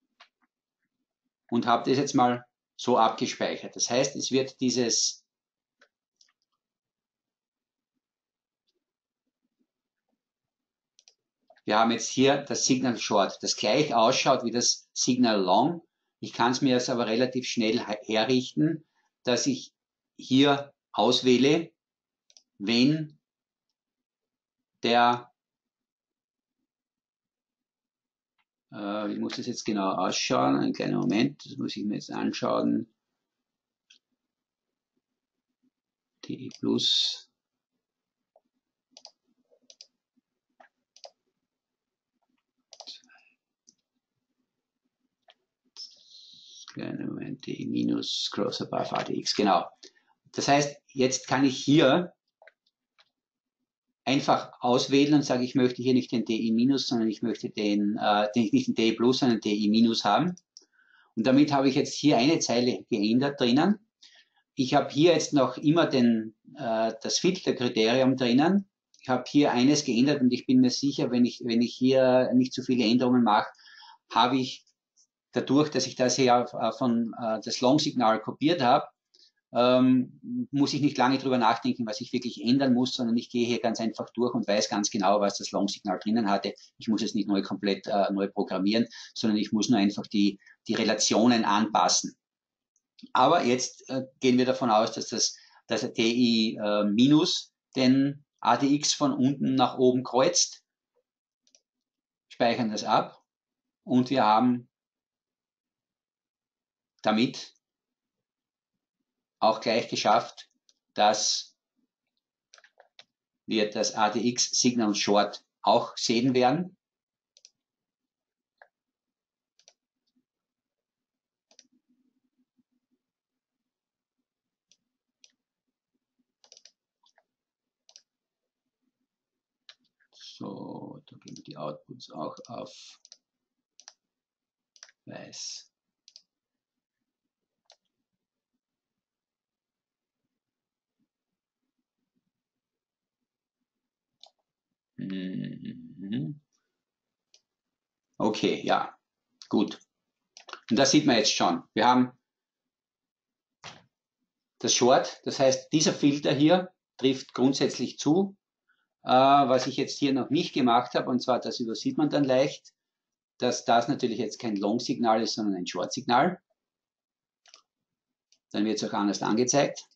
und habe das jetzt mal so abgespeichert. Das heißt, es wird dieses Wir haben jetzt hier das Signal Short, das gleich ausschaut wie das Signal Long. Ich kann es mir jetzt aber relativ schnell herrichten, dass ich hier auswähle, wenn der, äh, wie muss das jetzt genau ausschauen? Einen kleinen Moment, das muss ich mir jetzt anschauen. T plus. Kleinen Moment, T minus cross above A D X, genau. Das heißt, jetzt kann ich hier einfach auswählen und sage, ich möchte hier nicht den D I minus, sondern ich möchte den, äh, nicht den D I plus, sondern D I minus haben. Und damit habe ich jetzt hier eine Zeile geändert drinnen. Ich habe hier jetzt noch immer den, äh, das Filterkriterium drinnen. Ich habe hier eines geändert und ich bin mir sicher, wenn ich, wenn ich hier nicht zu viele Änderungen mache, habe ich dadurch, dass ich das hier von äh, das Long-Signal kopiert habe, ähm, muss ich nicht lange drüber nachdenken, was ich wirklich ändern muss, sondern ich gehe hier ganz einfach durch und weiß ganz genau, was das Long-Signal drinnen hatte. Ich muss es nicht neu komplett äh, neu programmieren, sondern ich muss nur einfach die, die Relationen anpassen. Aber jetzt äh, gehen wir davon aus, dass das, dass der T I äh, minus den A D X von unten nach oben kreuzt, speichern das ab und wir haben damit auch gleich geschafft, dass wir das A D X Signal Short auch sehen werden. So, da gehen die Outputs auch auf weiß. Okay, ja, gut. Und das sieht man jetzt schon. Wir haben das Short, das heißt, dieser Filter hier trifft grundsätzlich zu. Äh, was ich jetzt hier noch nicht gemacht habe, und zwar, das übersieht man dann leicht, dass das natürlich jetzt kein Long-Signal ist, sondern ein Short-Signal. Dann wird es auch anders angezeigt.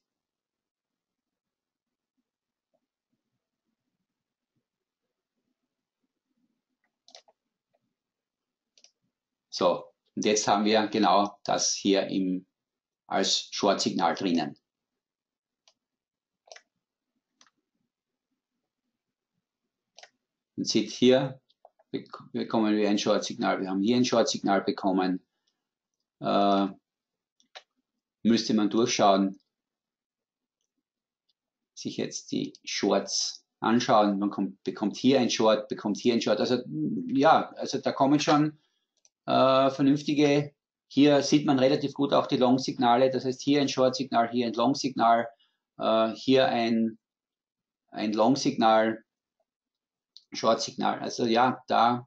So, und jetzt haben wir genau das hier im, als Short-Signal drinnen. Man sieht hier, bekommen wir ein Short-Signal. Wir haben hier ein Short-Signal bekommen. Äh, müsste man durchschauen, sich jetzt die Shorts anschauen. Man kommt, bekommt hier ein Short, bekommt hier ein Short. Also ja, also da kommen schon äh, vernünftige. Hier sieht man relativ gut auch die Long-Signale. Das heißt, hier ein Short-Signal, hier ein Long-Signal, äh, hier ein, ein Long-Signal, Short-Signal. Also ja, da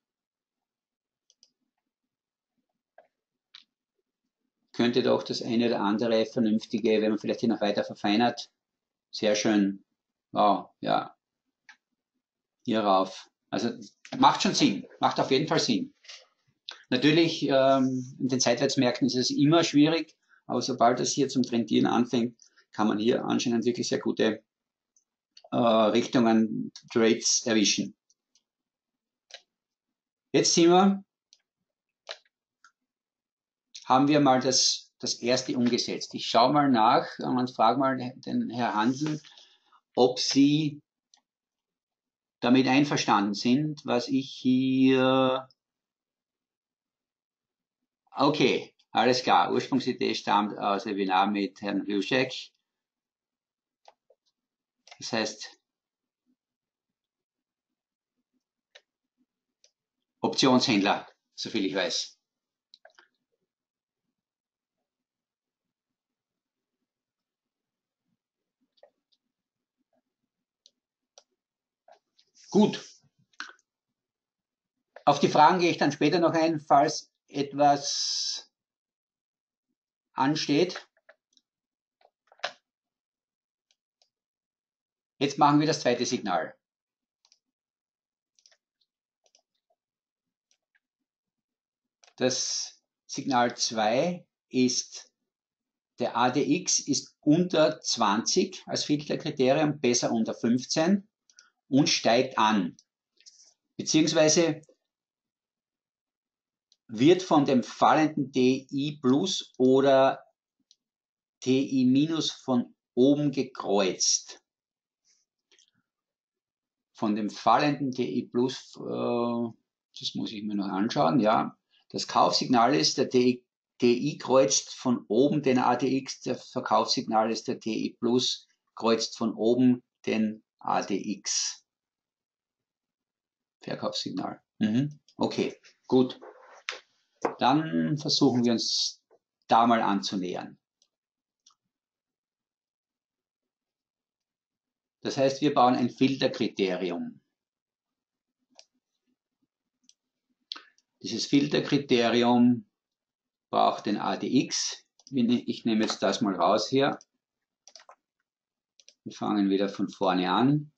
könnte doch das eine oder andere vernünftige, wenn man vielleicht hier noch weiter verfeinert, sehr schön, wow, ja, hierauf. Also macht schon Sinn, macht auf jeden Fall Sinn. Natürlich, ähm, in den Seitwärtsmärkten ist es immer schwierig, aber sobald es hier zum Trendieren anfängt, kann man hier anscheinend wirklich sehr gute äh, Richtungen, Trades erwischen. Jetzt sind wir, haben wir mal das, das erste umgesetzt. Ich schaue mal nach und frage mal den Herr Handel, ob Sie damit einverstanden sind, was ich hier... Okay, alles klar. Ursprungsidee stammt aus dem Webinar mit Herrn Hluschek. Das heißt, Optionshändler, soviel ich weiß. Gut. Auf die Fragen gehe ich dann später noch ein, falls etwas ansteht. Jetzt machen wir das zweite Signal. Das Signal zwei ist, der A D X ist unter zwanzig als Filterkriterium, besser unter fünfzehn und steigt an. Beziehungsweise wird von dem fallenden T I plus oder T I minus von oben gekreuzt. Von dem fallenden T I plus, äh, das muss ich mir noch anschauen, ja. Das Kaufsignal ist, der T I kreuzt von oben den A D X, der Verkaufssignal ist, der T I plus kreuzt von oben den A D X. Verkaufssignal. Mhm. Okay, gut. Dann versuchen wir uns da mal anzunähern. Das heißt, wir bauen ein Filterkriterium. Dieses Filterkriterium braucht den A D X. Ich nehme jetzt das mal raus hier. Wir fangen wieder von vorne an.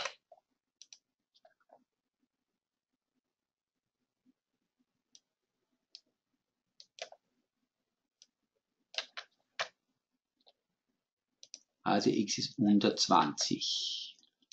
A D X ist unter zwanzig.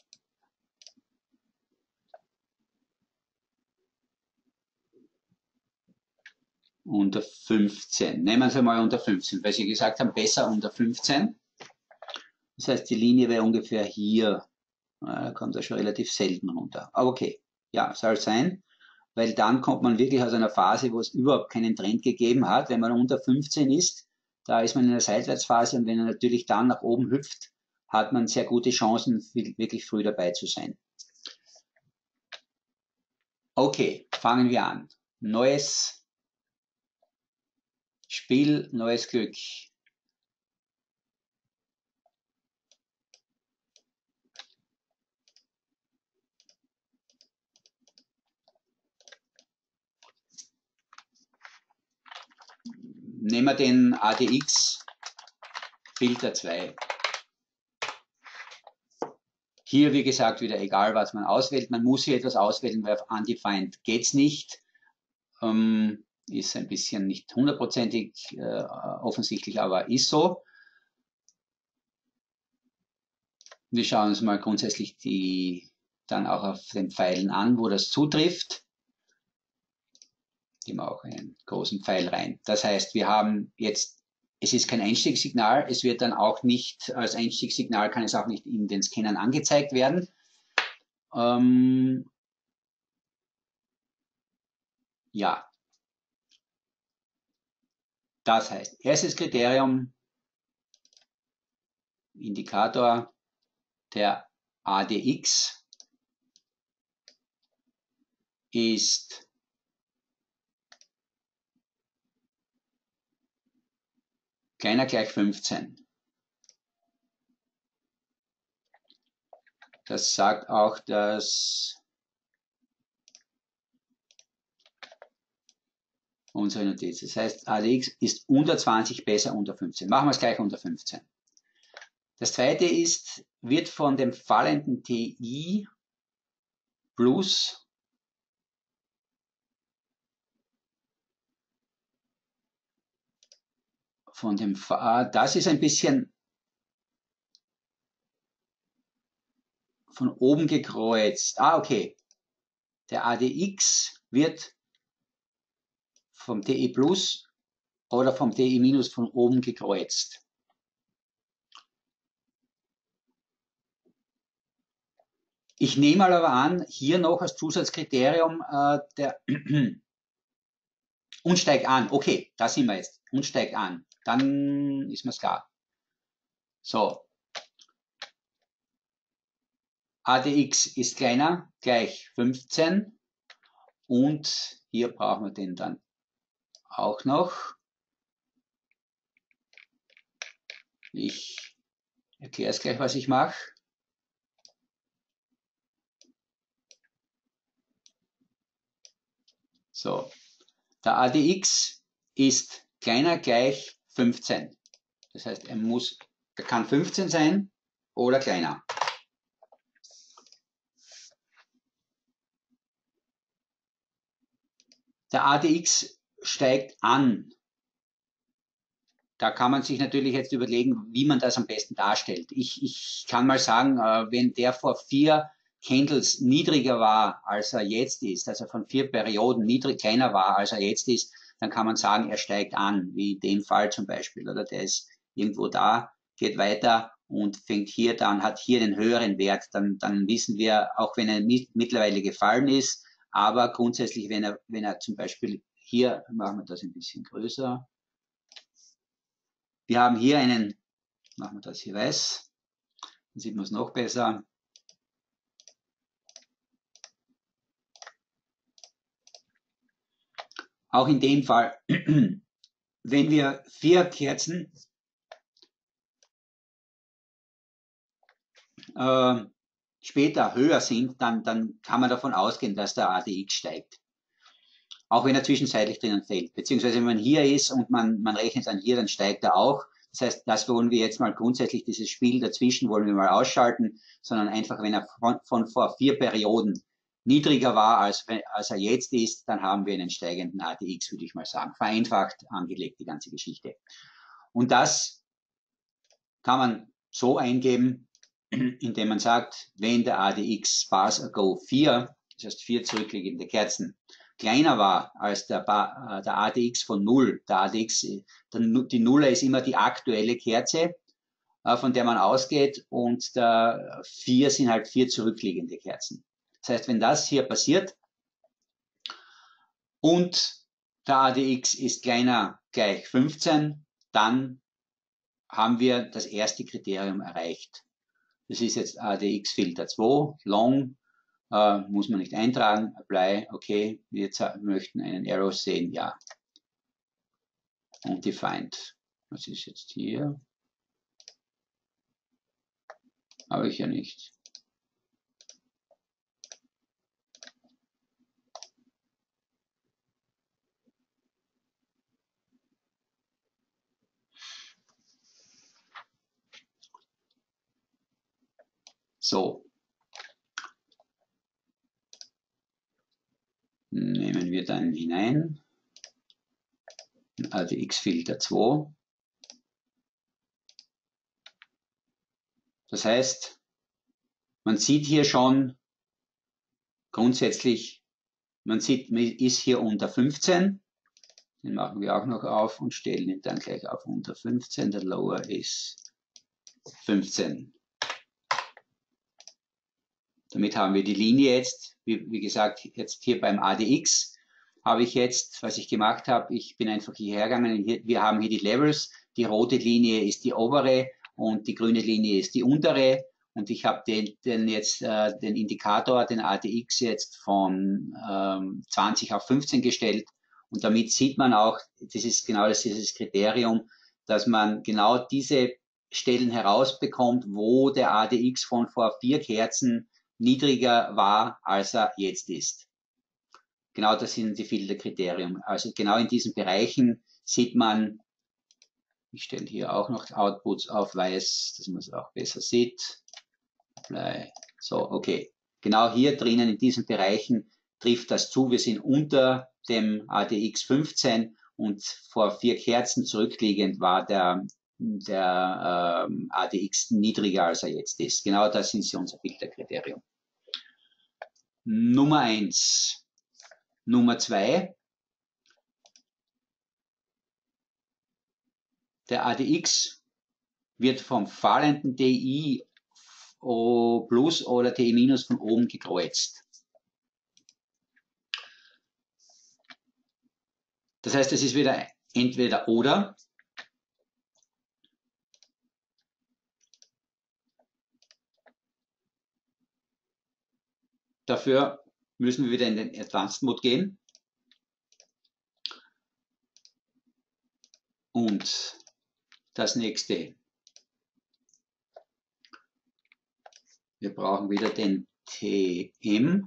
Unter fünfzehn. Nehmen wir es einmal unter fünfzehn, weil Sie gesagt haben, besser unter fünfzehn. Das heißt, die Linie wäre ungefähr hier. Da kommt er schon relativ selten runter. Aber okay, ja, soll sein. Weil dann kommt man wirklich aus einer Phase, wo es überhaupt keinen Trend gegeben hat. Wenn man unter fünfzehn ist, da ist man in einer Seitwärtsphase und wenn er natürlich dann nach oben hüpft, hat man sehr gute Chancen, wirklich früh dabei zu sein. Okay, fangen wir an. Neues Spiel, neues Glück. Nehmen wir den A D X Filter zwei. Hier, wie gesagt, wieder egal, was man auswählt. Man muss hier etwas auswählen, weil auf Undefined geht es nicht. Ähm, ist ein bisschen nicht hundertprozentig äh, offensichtlich, aber ist so. Wir schauen uns mal grundsätzlich die dann auch auf den Pfeilen an, wo das zutrifft. Nehmen wir auch einen großen Pfeil rein. Das heißt, wir haben jetzt, es ist kein Einstiegssignal, es wird dann auch nicht, als Einstiegssignal kann es auch nicht in den Scannern angezeigt werden. Ähm, ja. Das heißt, erstes Kriterium, Indikator, der A D X ist kleiner gleich fünfzehn. Das sagt auch das unsere Notiz. Das heißt, A D X ist unter zwanzig, besser unter fünfzehn. Machen wir es gleich unter fünfzehn. Das zweite ist, wird von dem fallenden T I plus von dem, das ist ein bisschen von oben gekreuzt. Ah, okay. Der A D X wird vom T I plus oder vom T I minus von oben gekreuzt. Ich nehme aber an, hier noch als Zusatzkriterium äh, der und steigt an. Okay, da sind wir jetzt. Und steigt an. Dann ist mir's klar. So. A D X ist kleiner, gleich fünfzehn. Und hier brauchen wir den dann auch noch. Ich erkläre es gleich, was ich mache. So, der A D X ist kleiner gleich fünfzehn. Das heißt, er muss, er kann fünfzehn sein oder kleiner. Der A D X steigt an. Da kann man sich natürlich jetzt überlegen, wie man das am besten darstellt. Ich, ich kann mal sagen, wenn der vor vier Candles niedriger war, als er jetzt ist, also von vier Perioden niedrig, kleiner war, als er jetzt ist, dann kann man sagen, er steigt an, wie in dem Fall zum Beispiel, oder der ist irgendwo da, geht weiter und fängt hier dann, hat hier den höheren Wert, dann, dann wissen wir, auch wenn er mittlerweile gefallen ist, aber grundsätzlich, wenn er, wenn er zum Beispiel hier, machen wir das ein bisschen größer, wir haben hier einen, machen wir das hier weiß, dann sieht man es noch besser. Auch in dem Fall, wenn wir vier Kerzen äh, später höher sind, dann, dann kann man davon ausgehen, dass der A D X steigt. Auch wenn er zwischenzeitlich drinnen fällt. Beziehungsweise wenn man hier ist und man, man rechnet dann hier, dann steigt er auch. Das heißt, das wollen wir jetzt mal grundsätzlich, dieses Spiel dazwischen wollen wir mal ausschalten, sondern einfach, wenn er von, von vor vier Perioden niedriger war, als, als er jetzt ist, dann haben wir einen steigenden A D X, würde ich mal sagen. Vereinfacht angelegt, die ganze Geschichte. Und das kann man so eingeben, indem man sagt, wenn der A D X Bars Ago vier, das heißt vier zurückliegende Kerzen, kleiner war als der, ba der A D X von null, der A D X, der, die Nuller ist immer die aktuelle Kerze, äh, von der man ausgeht, und der vier sind halt vier zurückliegende Kerzen. Das heißt, wenn das hier passiert und der A D X ist kleiner gleich fünfzehn, dann haben wir das erste Kriterium erreicht. Das ist jetzt A D X Filter zwei, Long, äh, muss man nicht eintragen, Apply, okay, wir möchten einen Arrow sehen, ja. Undefined. Was ist jetzt hier? Habe ich ja nicht. So. Nehmen wir dann hinein. A D X Filter zwei. Das heißt, man sieht hier schon grundsätzlich, man sieht, man ist hier unter fünfzehn. Den machen wir auch noch auf und stellen ihn dann gleich auf unter fünfzehn. Der Lower ist fünfzehn. Damit haben wir die Linie jetzt, wie, wie gesagt, jetzt hier beim A D X habe ich jetzt, was ich gemacht habe, ich bin einfach hierher gegangen, hier, wir haben hier die Levels, die rote Linie ist die obere und die grüne Linie ist die untere, und ich habe den, den jetzt äh, den Indikator, den A D X jetzt von ähm, zwanzig auf fünfzehn gestellt, und damit sieht man auch, das ist genau das, dieses Kriterium, dass man genau diese Stellen herausbekommt, wo der A D X von vor vier Kerzen niedriger war, als er jetzt ist. Genau das sind die Filterkriterien. Also genau in diesen Bereichen sieht man, ich stelle hier auch noch Outputs auf weiß, dass man es auch besser sieht. So, okay. Genau hier drinnen in diesen Bereichen trifft das zu. Wir sind unter dem A D X fünfzehn und vor vier Kerzen zurückliegend war der, der ähm, A D X niedriger, als er jetzt ist. Genau das sind sie unser Filterkriterium. Nummer eins. Nummer zwei. Der A D X wird vom fallenden T I plus oder T I minus von oben gekreuzt. Das heißt, es ist wieder entweder oder. Dafür müssen wir wieder in den Advanced Mode gehen. Und das nächste. Wir brauchen wieder den T M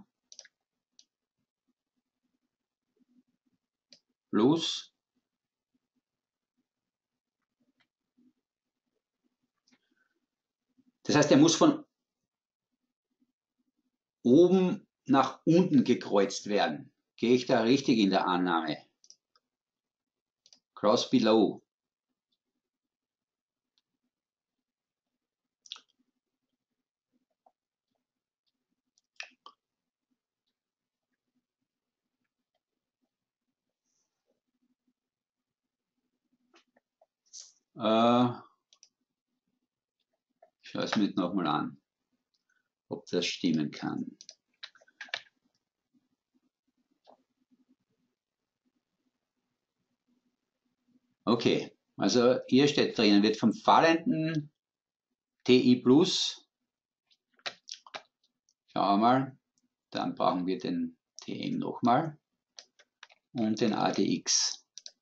plus das heißt, er muss von oben nach unten gekreuzt werden. Gehe ich da richtig in der Annahme? Cross below. Äh, ich schaue es mir nochmal an, ob das stimmen kann. Okay, also hier steht drinnen, wird vom fallenden T I plus, schauen wir mal, dann brauchen wir den T M nochmal und den A D X.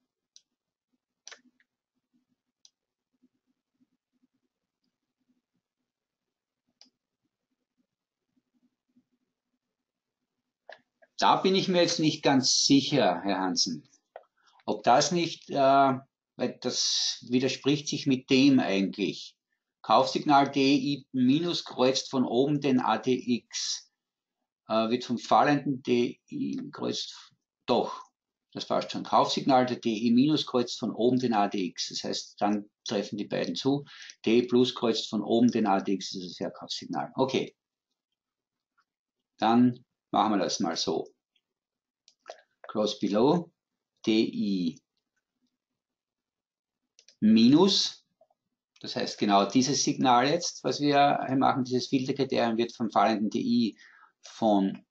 Da bin ich mir jetzt nicht ganz sicher, Herr Hansen, ob das nicht, äh, weil das widerspricht sich mit dem eigentlich. Kaufsignal D I minus kreuzt von oben den A D X, äh, wird vom fallenden D I kreuzt, doch, das passt schon. Kaufsignal der D I minus kreuzt von oben den A D X, das heißt, dann treffen die beiden zu. D I plus kreuzt von oben den A D X, das ist das Verkaufssignal. Okay, dann machen wir das mal so. Cross below, D I minus, das heißt genau dieses Signal jetzt, was wir machen, dieses Filterkriterium wird vom fallenden D I von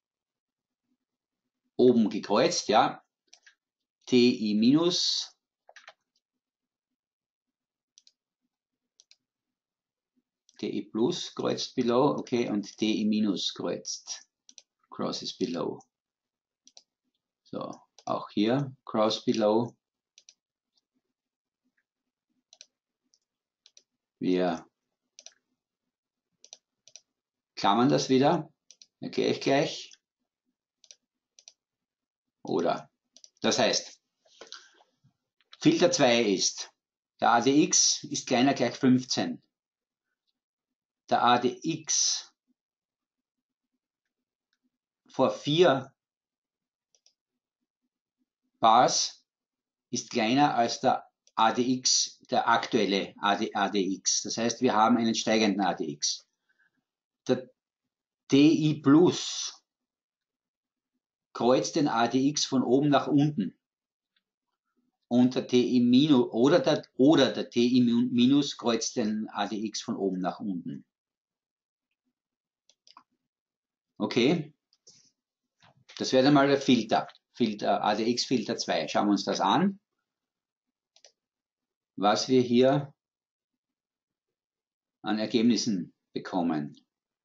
oben gekreuzt, ja. D I minus D I plus kreuzt below, okay, und D I minus kreuzt, crosses below. So, auch hier cross below. Wir klammern das wieder, erkläre ich gleich. Oder, das heißt, Filter zwei ist, der A D X ist kleiner gleich fünfzehn. Der A D X vor vier Bars ist kleiner als der A D X, der aktuelle A D X. Das heißt, wir haben einen steigenden A D X. Der D I plus kreuzt den A D X von oben nach unten. Und der T I minus oder der, oder der T I minus kreuzt den A D X von oben nach unten. Okay, das wäre dann mal der Filter, Filter A D X Filter zwei. Schauen wir uns das an, was wir hier an Ergebnissen bekommen.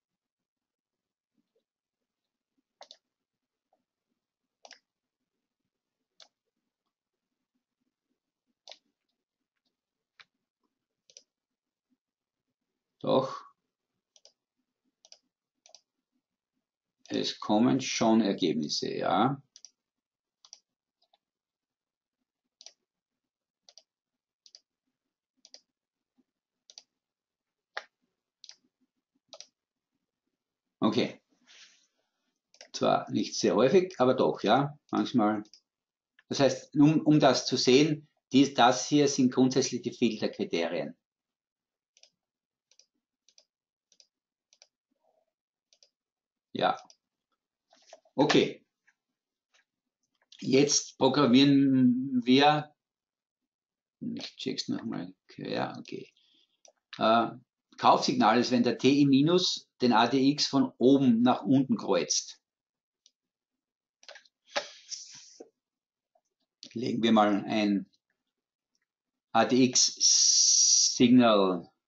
Doch, es kommen schon Ergebnisse, ja. Okay. Zwar nicht sehr häufig, aber doch, ja, manchmal. Das heißt, um, um das zu sehen, dies, das hier sind grundsätzlich die Filterkriterien. Ja. Okay. Jetzt programmieren wir, ich check's nochmal, ja, okay. Äh, Kaufsignal ist, wenn der T I minus den A D X von oben nach unten kreuzt. Legen wir mal ein A D X-Signal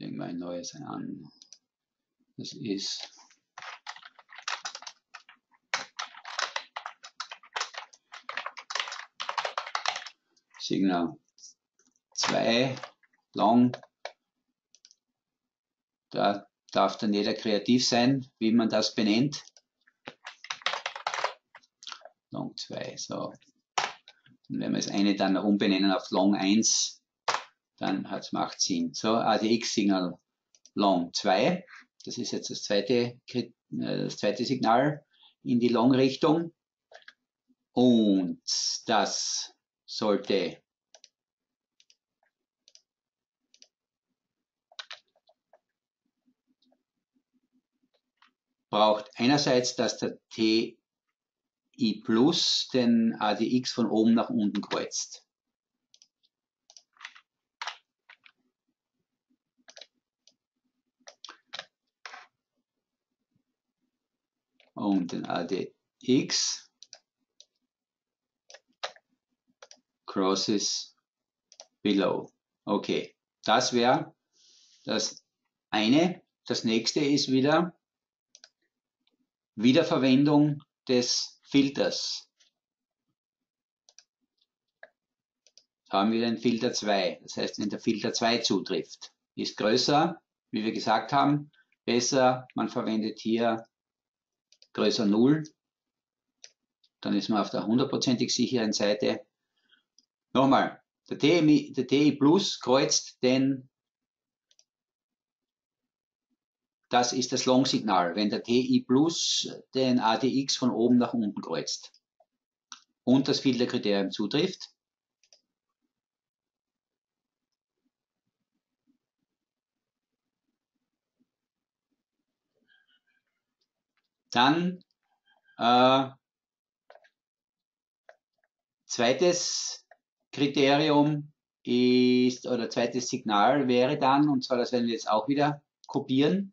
legen wir ein neues an. Das ist Signal zwei long. Da darf dann jeder kreativ sein, wie man das benennt. Long zwei, so. Und wenn wir das eine dann umbenennen auf Long eins, dann hat es macht Sinn. So, A D X-Signal Long zwei. Das ist jetzt das zweite, das zweite Signal in die Long-Richtung. Und das sollte braucht einerseits, dass der T I Plus den A D X von oben nach unten kreuzt. Und den A D X crosses below. Okay, das wäre das eine. Das nächste ist wieder Wiederverwendung des Filters. Haben wir den Filter zwei. Das heißt, wenn der Filter zwei zutrifft, ist größer, wie wir gesagt haben, besser. Man verwendet hier größer null. Dann ist man auf der hundertprozentig sicheren Seite. Nochmal, der T I, der T I Plus kreuzt den, das ist das Long-Signal, wenn der T I Plus den A D X von oben nach unten kreuzt und das Filterkriterium zutrifft. Dann äh, zweites Kriterium ist, oder zweites Signal wäre dann, und zwar das werden wir jetzt auch wieder kopieren,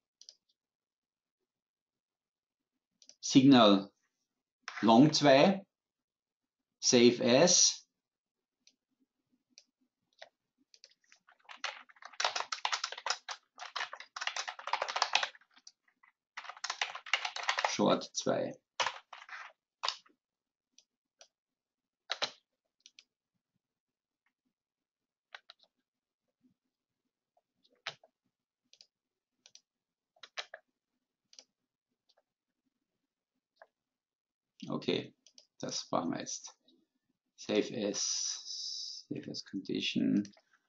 Signal Long zwei, Save As, Short zwei. Okay, das brauchen wir jetzt. Save as, Save as Condition.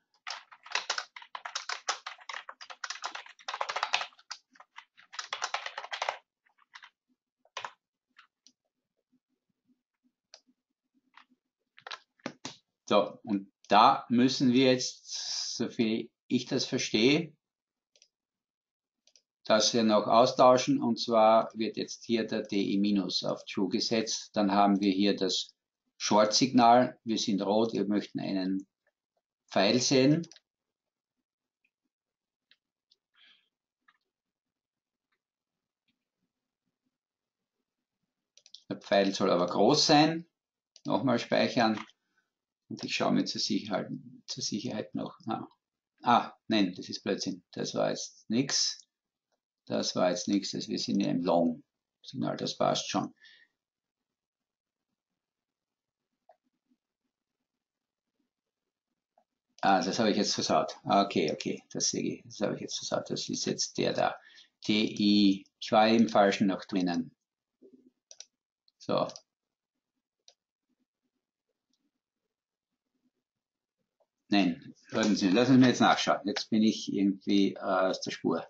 So, und da müssen wir jetzt, so viel ich das verstehe, das wir noch austauschen, und zwar wird jetzt hier der D I- auf True gesetzt. Dann haben wir hier das Short-Signal. Wir sind rot, wir möchten einen Pfeil sehen. Der Pfeil soll aber groß sein. Nochmal speichern. Und ich schaue mir zur Sicherheit, zur Sicherheit noch. Ah. ah, nein, das ist Blödsinn. Das war jetzt nichts. Das war jetzt nichts. Wir sind ja im Long-Signal, das passt schon. Ah, das habe ich jetzt versaut. Okay, okay, das sehe ich. Das habe ich jetzt versaut. Das ist jetzt der da. T I, ich war im Falschen noch drinnen. So. Nein, warten Sie, lassen Sie mir jetzt nachschauen. Jetzt bin ich irgendwie äh, aus der Spur.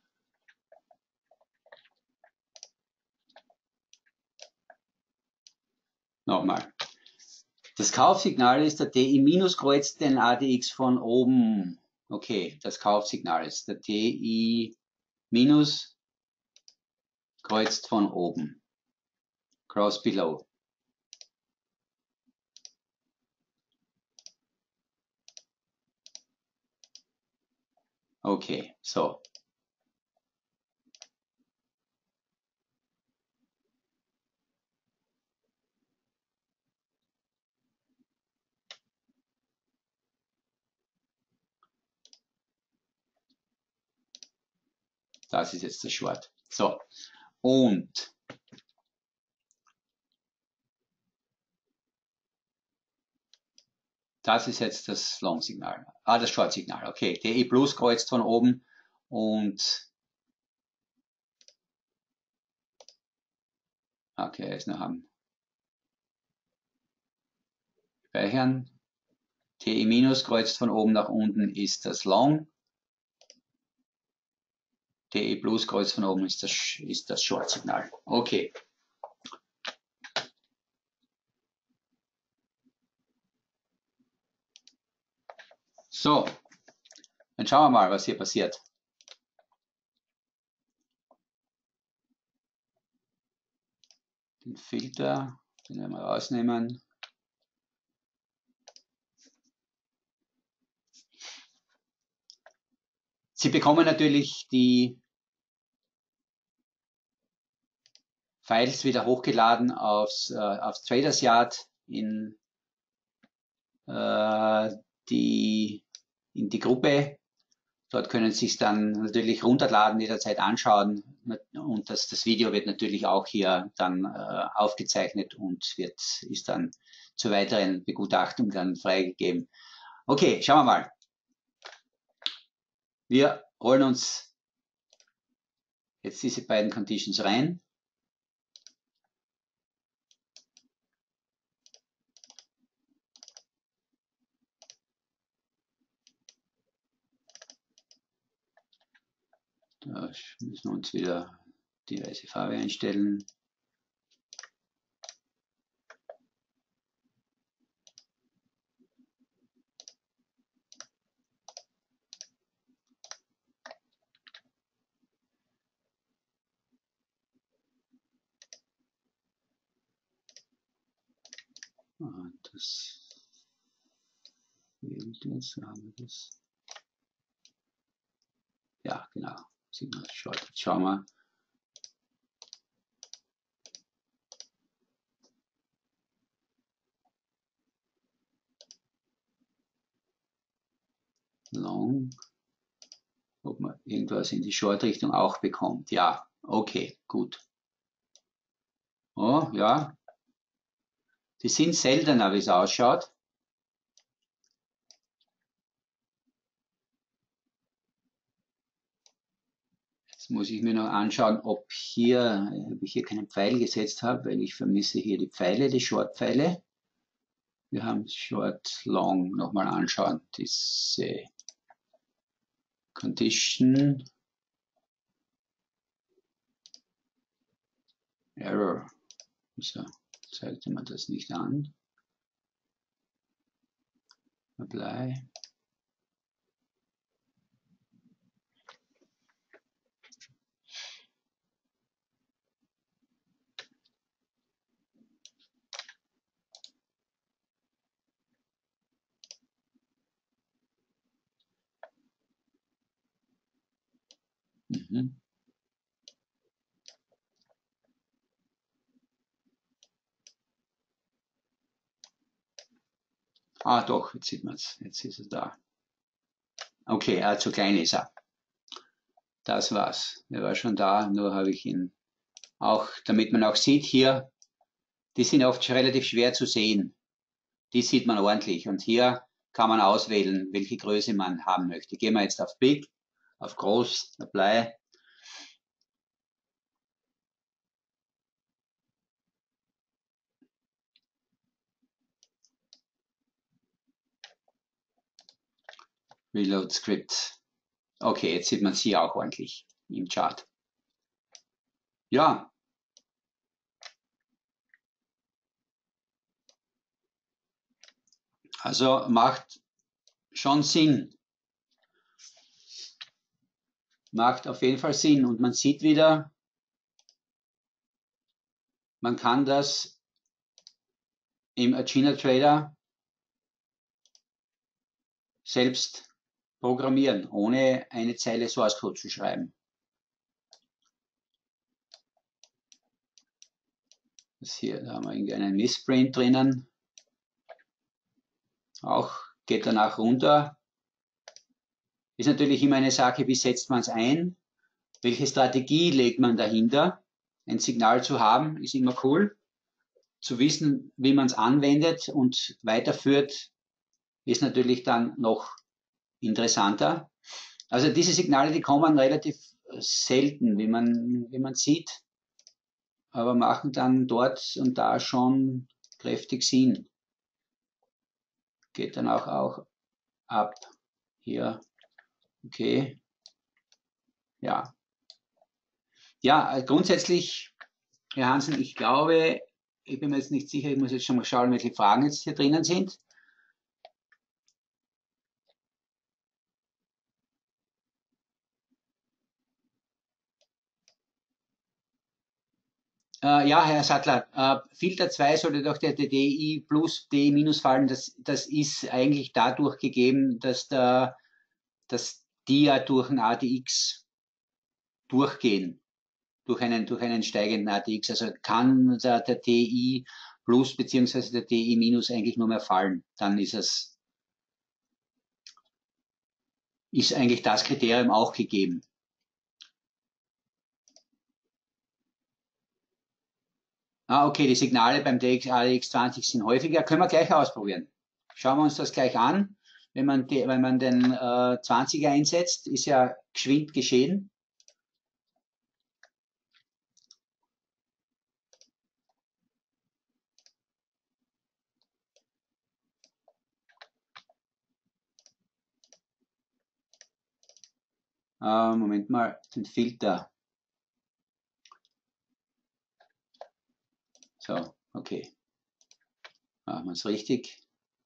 Nochmal. Das Kaufsignal ist der T I- kreuzt den A D X von oben. Okay, das Kaufsignal ist der T I- kreuzt von oben. Cross below. Okay, so. Das ist jetzt das Short. So, und das ist jetzt das Long-Signal. Ah, das Short-Signal. Okay, D E Plus kreuzt von oben und okay, jetzt noch am Speichern. T E minus kreuzt von oben nach unten ist das Long. T E plus kreuzt von oben ist das, ist das Short-Signal. Okay. So, dann schauen wir mal, was hier passiert. Den Filter, den werden wir rausnehmen. Sie bekommen natürlich die Files wieder hochgeladen aufs, äh, aufs Traders Yard in, äh, die, in die Gruppe. Dort können Sie es dann natürlich runterladen, jederzeit anschauen und das, das Video wird natürlich auch hier dann äh, aufgezeichnet und wird, ist dann zur weiteren Begutachtung dann freigegeben. Okay, schauen wir mal. Wir holen uns jetzt diese beiden Conditions rein. Da müssen wir uns wieder die weiße Farbe einstellen. Und das jetzt haben wir das. Ja, genau. Signal Short. Jetzt schauen wir. Long. Ob man irgendwas in die Short-Richtung auch bekommt. Ja, okay, gut. Oh, ja. Die sind seltener, wie es ausschaut. Jetzt muss ich mir noch anschauen, ob hier, ob ich hier keinen Pfeil gesetzt habe, weil ich vermisse hier die Pfeile, die Short-Pfeile. Wir haben Short, Long nochmal anschauen. Diese Condition Error. So, zeigte man das nicht an. Apply. Mhm. Ah, doch, jetzt sieht man es. Jetzt ist er da. Okay, ah, zu klein ist er. Das war's. Er war schon da, nur habe ich ihn auch, damit man auch sieht hier, die sind oft relativ schwer zu sehen. Die sieht man ordentlich. Und hier kann man auswählen, welche Größe man haben möchte. Gehen wir jetzt auf Big, auf Groß, Apply. Reload Script. Okay, jetzt sieht man sie auch ordentlich im Chart. Ja. Also macht schon Sinn. Macht auf jeden Fall Sinn. Und man sieht wieder, man kann das im Agena Trader selbst programmieren, ohne eine Zeile Source Code zu schreiben. Das hier, da haben wir irgendeinen Missprint drinnen. Auch geht danach runter. Ist natürlich immer eine Sache, wie setzt man es ein. welche Strategie legt man dahinter? Ein Signal zu haben, ist immer cool. Zu wissen, wie man es anwendet und weiterführt, ist natürlich dann noch interessanter. Also diese Signale, die kommen relativ selten, wie man, wie man sieht, aber machen dann dort und da schon kräftig Sinn. Geht dann auch, auch ab. Hier, okay. Ja. Ja, grundsätzlich, Herr Hansen, ich glaube, ich bin mir jetzt nicht sicher, ich muss jetzt schon mal schauen, welche Fragen jetzt hier drinnen sind. Äh, ja, Herr Sattler, äh, Filter zwei sollte doch der D I plus D I minus fallen. Das, das ist eigentlich dadurch gegeben, dass, der, dass die ja durch ein A T X durchgehen, durch einen, durch einen steigenden A T X. Also kann der, der D I plus beziehungsweise der D I minus eigentlich nur mehr fallen. Dann ist es, ist eigentlich das Kriterium auch gegeben. Ah, okay, die Signale beim D X, A D X zwanzig sind häufiger. Können wir gleich ausprobieren. Schauen wir uns das gleich an. Wenn man, die, wenn man den äh, zwanziger einsetzt, ist ja geschwind geschehen. Äh, Moment mal, den Filter. So, okay. Machen wir es richtig.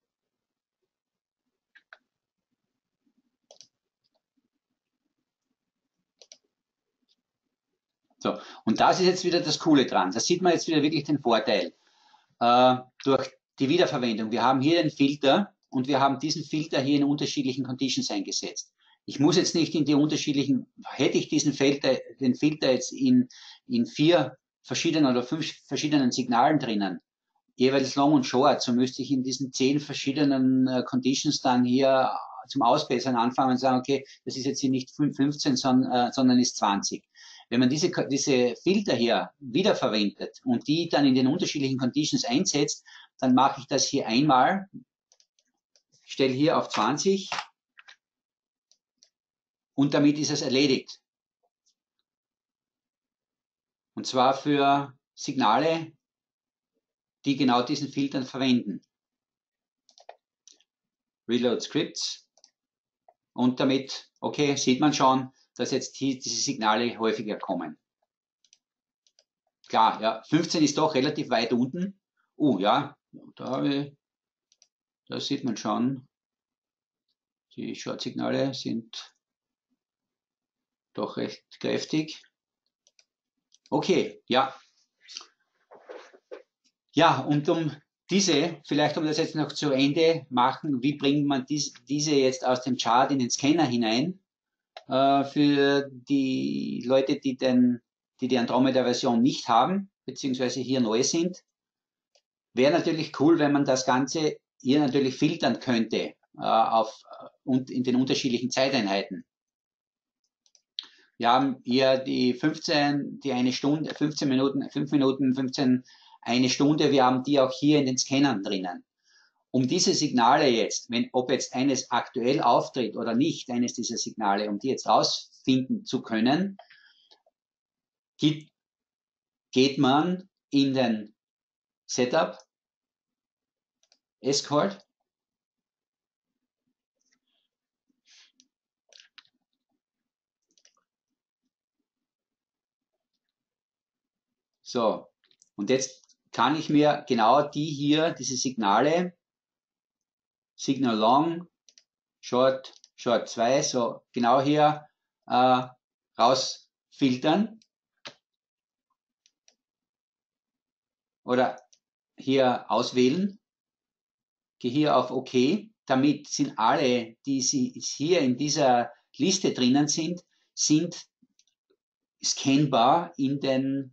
So, und das ist jetzt wieder das Coole dran. Da sieht man jetzt wieder wirklich den Vorteil äh, durch die Wiederverwendung. Wir haben hier den Filter und wir haben diesen Filter hier in unterschiedlichen Conditions eingesetzt. Ich muss jetzt nicht in die unterschiedlichen, hätte ich diesen Filter, den Filter jetzt in, in vier verschiedenen oder fünf verschiedenen Signalen drinnen, jeweils Long und Short, so müsste ich in diesen zehn verschiedenen äh, Conditions dann hier zum Ausbessern anfangen und sagen, okay, das ist jetzt hier nicht fünfzehn, sondern, äh, sondern ist zwanzig. Wenn man diese, diese Filter hier wiederverwendet und die dann in den unterschiedlichen Conditions einsetzt, dann mache ich das hier einmal, stelle hier auf zwanzig und damit ist es erledigt. Und zwar für Signale, die genau diesen Filtern verwenden. Reload Scripts. Und damit, okay, sieht man schon, dass jetzt hier diese Signale häufiger kommen. Klar, ja, fünfzehn ist doch relativ weit unten. Oh, uh, ja, da habe ich, da sieht man schon, die Short-Signale sind doch recht kräftig. Okay, ja. Ja, und um diese, vielleicht um das jetzt noch zu Ende machen, wie bringt man dies, diese jetzt aus dem Chart in den Scanner hinein? Äh, für die Leute, die, den, die die Andromeda-Version nicht haben, beziehungsweise hier neu sind, wäre natürlich cool, wenn man das Ganze hier natürlich filtern könnte äh, auf, und in den unterschiedlichen Zeiteinheiten. Wir haben hier die fünfzehn, die eine Stunde, fünfzehn Minuten, fünf Minuten, fünfzehn, eine Stunde. Wir haben die auch hier in den Scannern drinnen. Um diese Signale jetzt, wenn, ob jetzt eines aktuell auftritt oder nicht, eines dieser Signale, um die jetzt rausfinden zu können, geht, geht man in den Setup, Escort, so, und jetzt kann ich mir genau die hier, diese Signale, Signal Long, Short, Short zwei, so genau hier äh, rausfiltern oder hier auswählen. Gehe hier auf OK. Damit sind alle, die hier in dieser Liste drinnen sind, sind scannbar in den,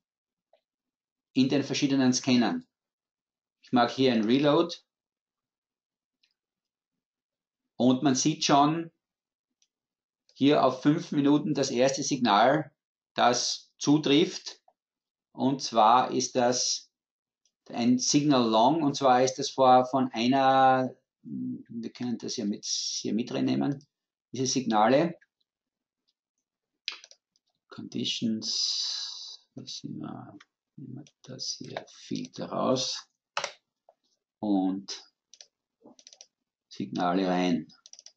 in den verschiedenen Scannern. Ich mache hier ein Reload. Und man sieht schon, hier auf fünf Minuten das erste Signal, das zutrifft. Und zwar ist das ein Signal Long, und zwar ist das vor, von einer, wir können das ja mit, hier mit reinnehmen, diese Signale. Conditions, das sind wir, nehmen wir das hier, Filter raus und Signale rein.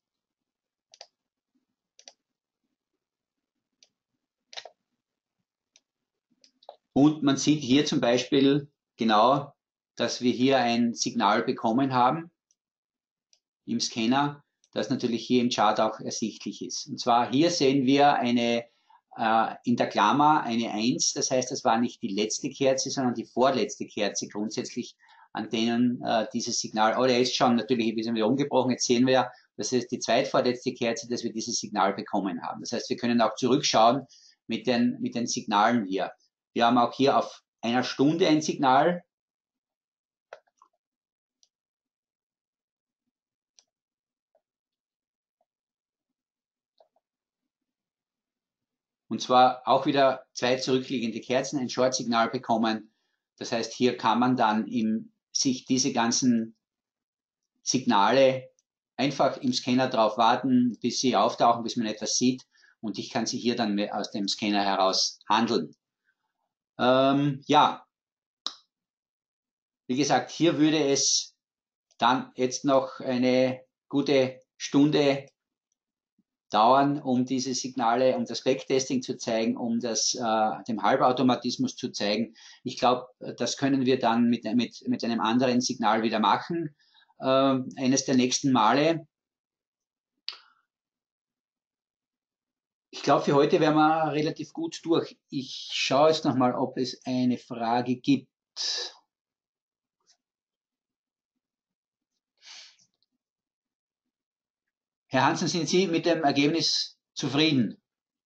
Und man sieht hier zum Beispiel genau, dass wir hier ein Signal bekommen haben im Scanner, das natürlich hier im Chart auch ersichtlich ist. Und zwar hier sehen wir eine äh, in der Klammer eine eins, das heißt, das war nicht die letzte Kerze, sondern die vorletzte Kerze grundsätzlich, an denen äh, dieses Signal, oh, der ist schon natürlich ein bisschen wieder umgebrochen, jetzt sehen wir, das ist die zweitvorletzte Kerze, dass wir dieses Signal bekommen haben. Das heißt, wir können auch zurückschauen mit den, mit den Signalen hier. Wir haben auch hier auf einer Stunde ein Signal. Und zwar auch wieder zwei zurückliegende Kerzen, ein Short-Signal bekommen. Das heißt, hier kann man dann im, sich diese ganzen Signale einfach im Scanner drauf warten, bis sie auftauchen, bis man etwas sieht. Und ich kann sie hier dann aus dem Scanner heraus handeln. Ähm, ja, wie gesagt, hier würde es dann jetzt noch eine gute Stunde dauern, um diese Signale, um das Backtesting zu zeigen, um das äh, dem Halbautomatismus zu zeigen. Ich glaube, das können wir dann mit, mit, mit einem anderen Signal wieder machen. Äh, eines der nächsten Male. Ich glaube, für heute wären wir relativ gut durch. Ich schaue jetzt nochmal, ob es eine Frage gibt. Herr Hansen, sind Sie mit dem Ergebnis zufrieden?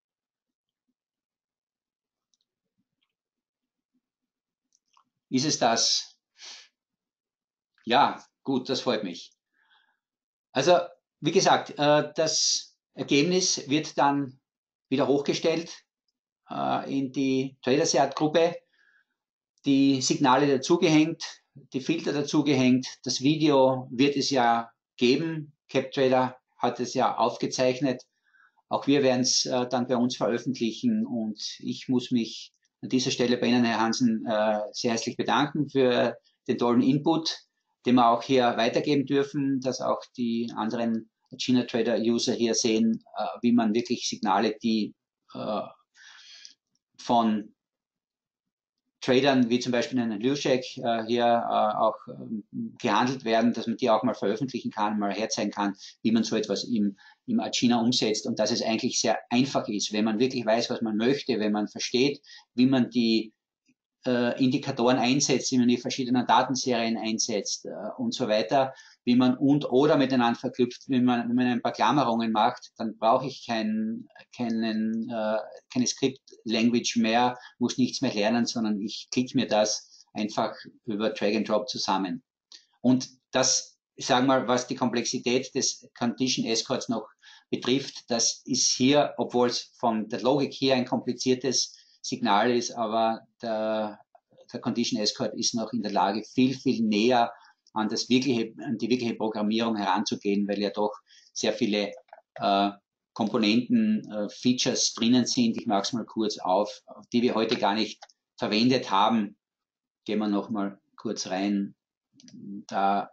Ist es das? Ja, gut, das freut mich. Also, wie gesagt, äh, das Ergebnis wird dann wieder hochgestellt äh, in die TraderSearch-Gruppe, die Signale dazugehängt, die Filter dazugehängt, das Video wird es ja geben. CapTrader hat es ja aufgezeichnet. Auch wir werden es äh, dann bei uns veröffentlichen, und ich muss mich an dieser Stelle bei Ihnen, Herr Hansen, äh, sehr herzlich bedanken für den tollen Input, den wir auch hier weitergeben dürfen, dass auch die anderen China Trader User hier sehen, äh, wie man wirklich Signale, die äh, von Tradern wie zum Beispiel einen Lushek äh, hier äh, auch ähm, gehandelt werden, dass man die auch mal veröffentlichen kann, mal herzeigen kann, wie man so etwas im, im Achina umsetzt, und dass es eigentlich sehr einfach ist, wenn man wirklich weiß, was man möchte, wenn man versteht, wie man die äh, Indikatoren einsetzt, wie man die verschiedenen Datenserien einsetzt äh, und so weiter, wie man und oder miteinander verknüpft, wenn man, wenn man ein paar Klammerungen macht, dann brauche ich kein, keinen, äh, keine Script-Language mehr, muss nichts mehr lernen, sondern ich klicke mir das einfach über Drag and Drop zusammen. Und das, sagen wir mal, was die Komplexität des Condition Escorts noch betrifft, das ist hier, obwohl es von der Logik her ein kompliziertes Signal ist, aber der, der Condition Escort ist noch in der Lage, viel, viel näher an, das wirkliche, an die wirkliche Programmierung heranzugehen, weil ja doch sehr viele äh, Komponenten, äh, Features drinnen sind. Ich mache es mal kurz auf, die wir heute gar nicht verwendet haben. Gehen wir noch mal kurz rein. Da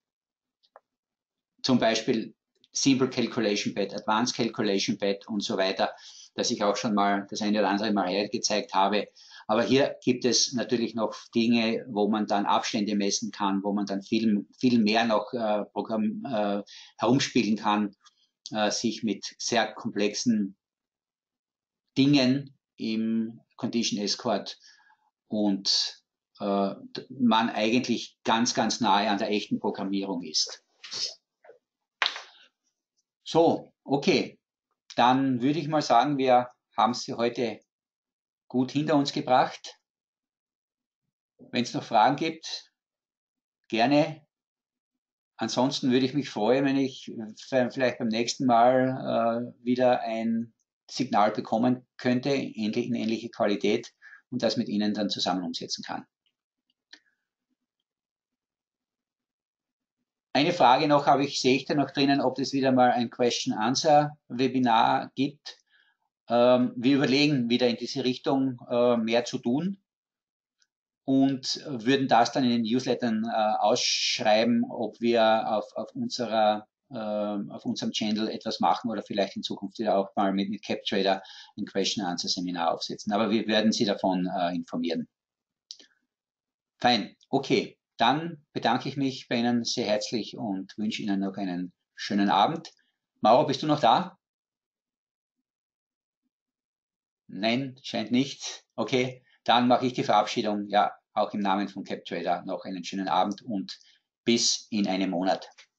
zum Beispiel Simple Calculation Pad, Advanced Calculation Pad und so weiter, das ich auch schon mal das eine oder andere Mal hergezeigt habe. Aber hier gibt es natürlich noch Dinge, wo man dann Abstände messen kann, wo man dann viel, viel mehr noch äh, Programm äh, herumspielen kann, äh, sich mit sehr komplexen Dingen im Condition Escort, und äh, man eigentlich ganz, ganz nahe an der echten Programmierung ist. So, okay, dann würde ich mal sagen, wir haben es heute gut hinter uns gebracht. Wenn es noch Fragen gibt, gerne ansonsten würde ich mich freuen, wenn ich vielleicht beim nächsten Mal äh, wieder ein Signal bekommen könnte in, in ähnliche Qualität und das mit Ihnen dann zusammen umsetzen kann. Eine Frage noch habe ich, sehe ich da noch drinnen, ob es wieder mal ein Question-Answer-Webinar gibt. Ähm, wir überlegen wieder in diese Richtung äh, mehr zu tun und würden das dann in den Newslettern äh, ausschreiben, ob wir auf, auf, unserer, äh, auf unserem Channel etwas machen oder vielleicht in Zukunft wieder auch mal mit, mit CapTrader ein Question-Answer-Seminar aufsetzen. Aber wir werden Sie davon äh, informieren. Fein, okay. Dann bedanke ich mich bei Ihnen sehr herzlich und wünsche Ihnen noch einen schönen Abend. Mauro, bist du noch da? Nein, scheint nicht. Okay, dann mache ich die Verabschiedung. Ja, auch im Namen von CapTrader noch einen schönen Abend und bis in einem Monat.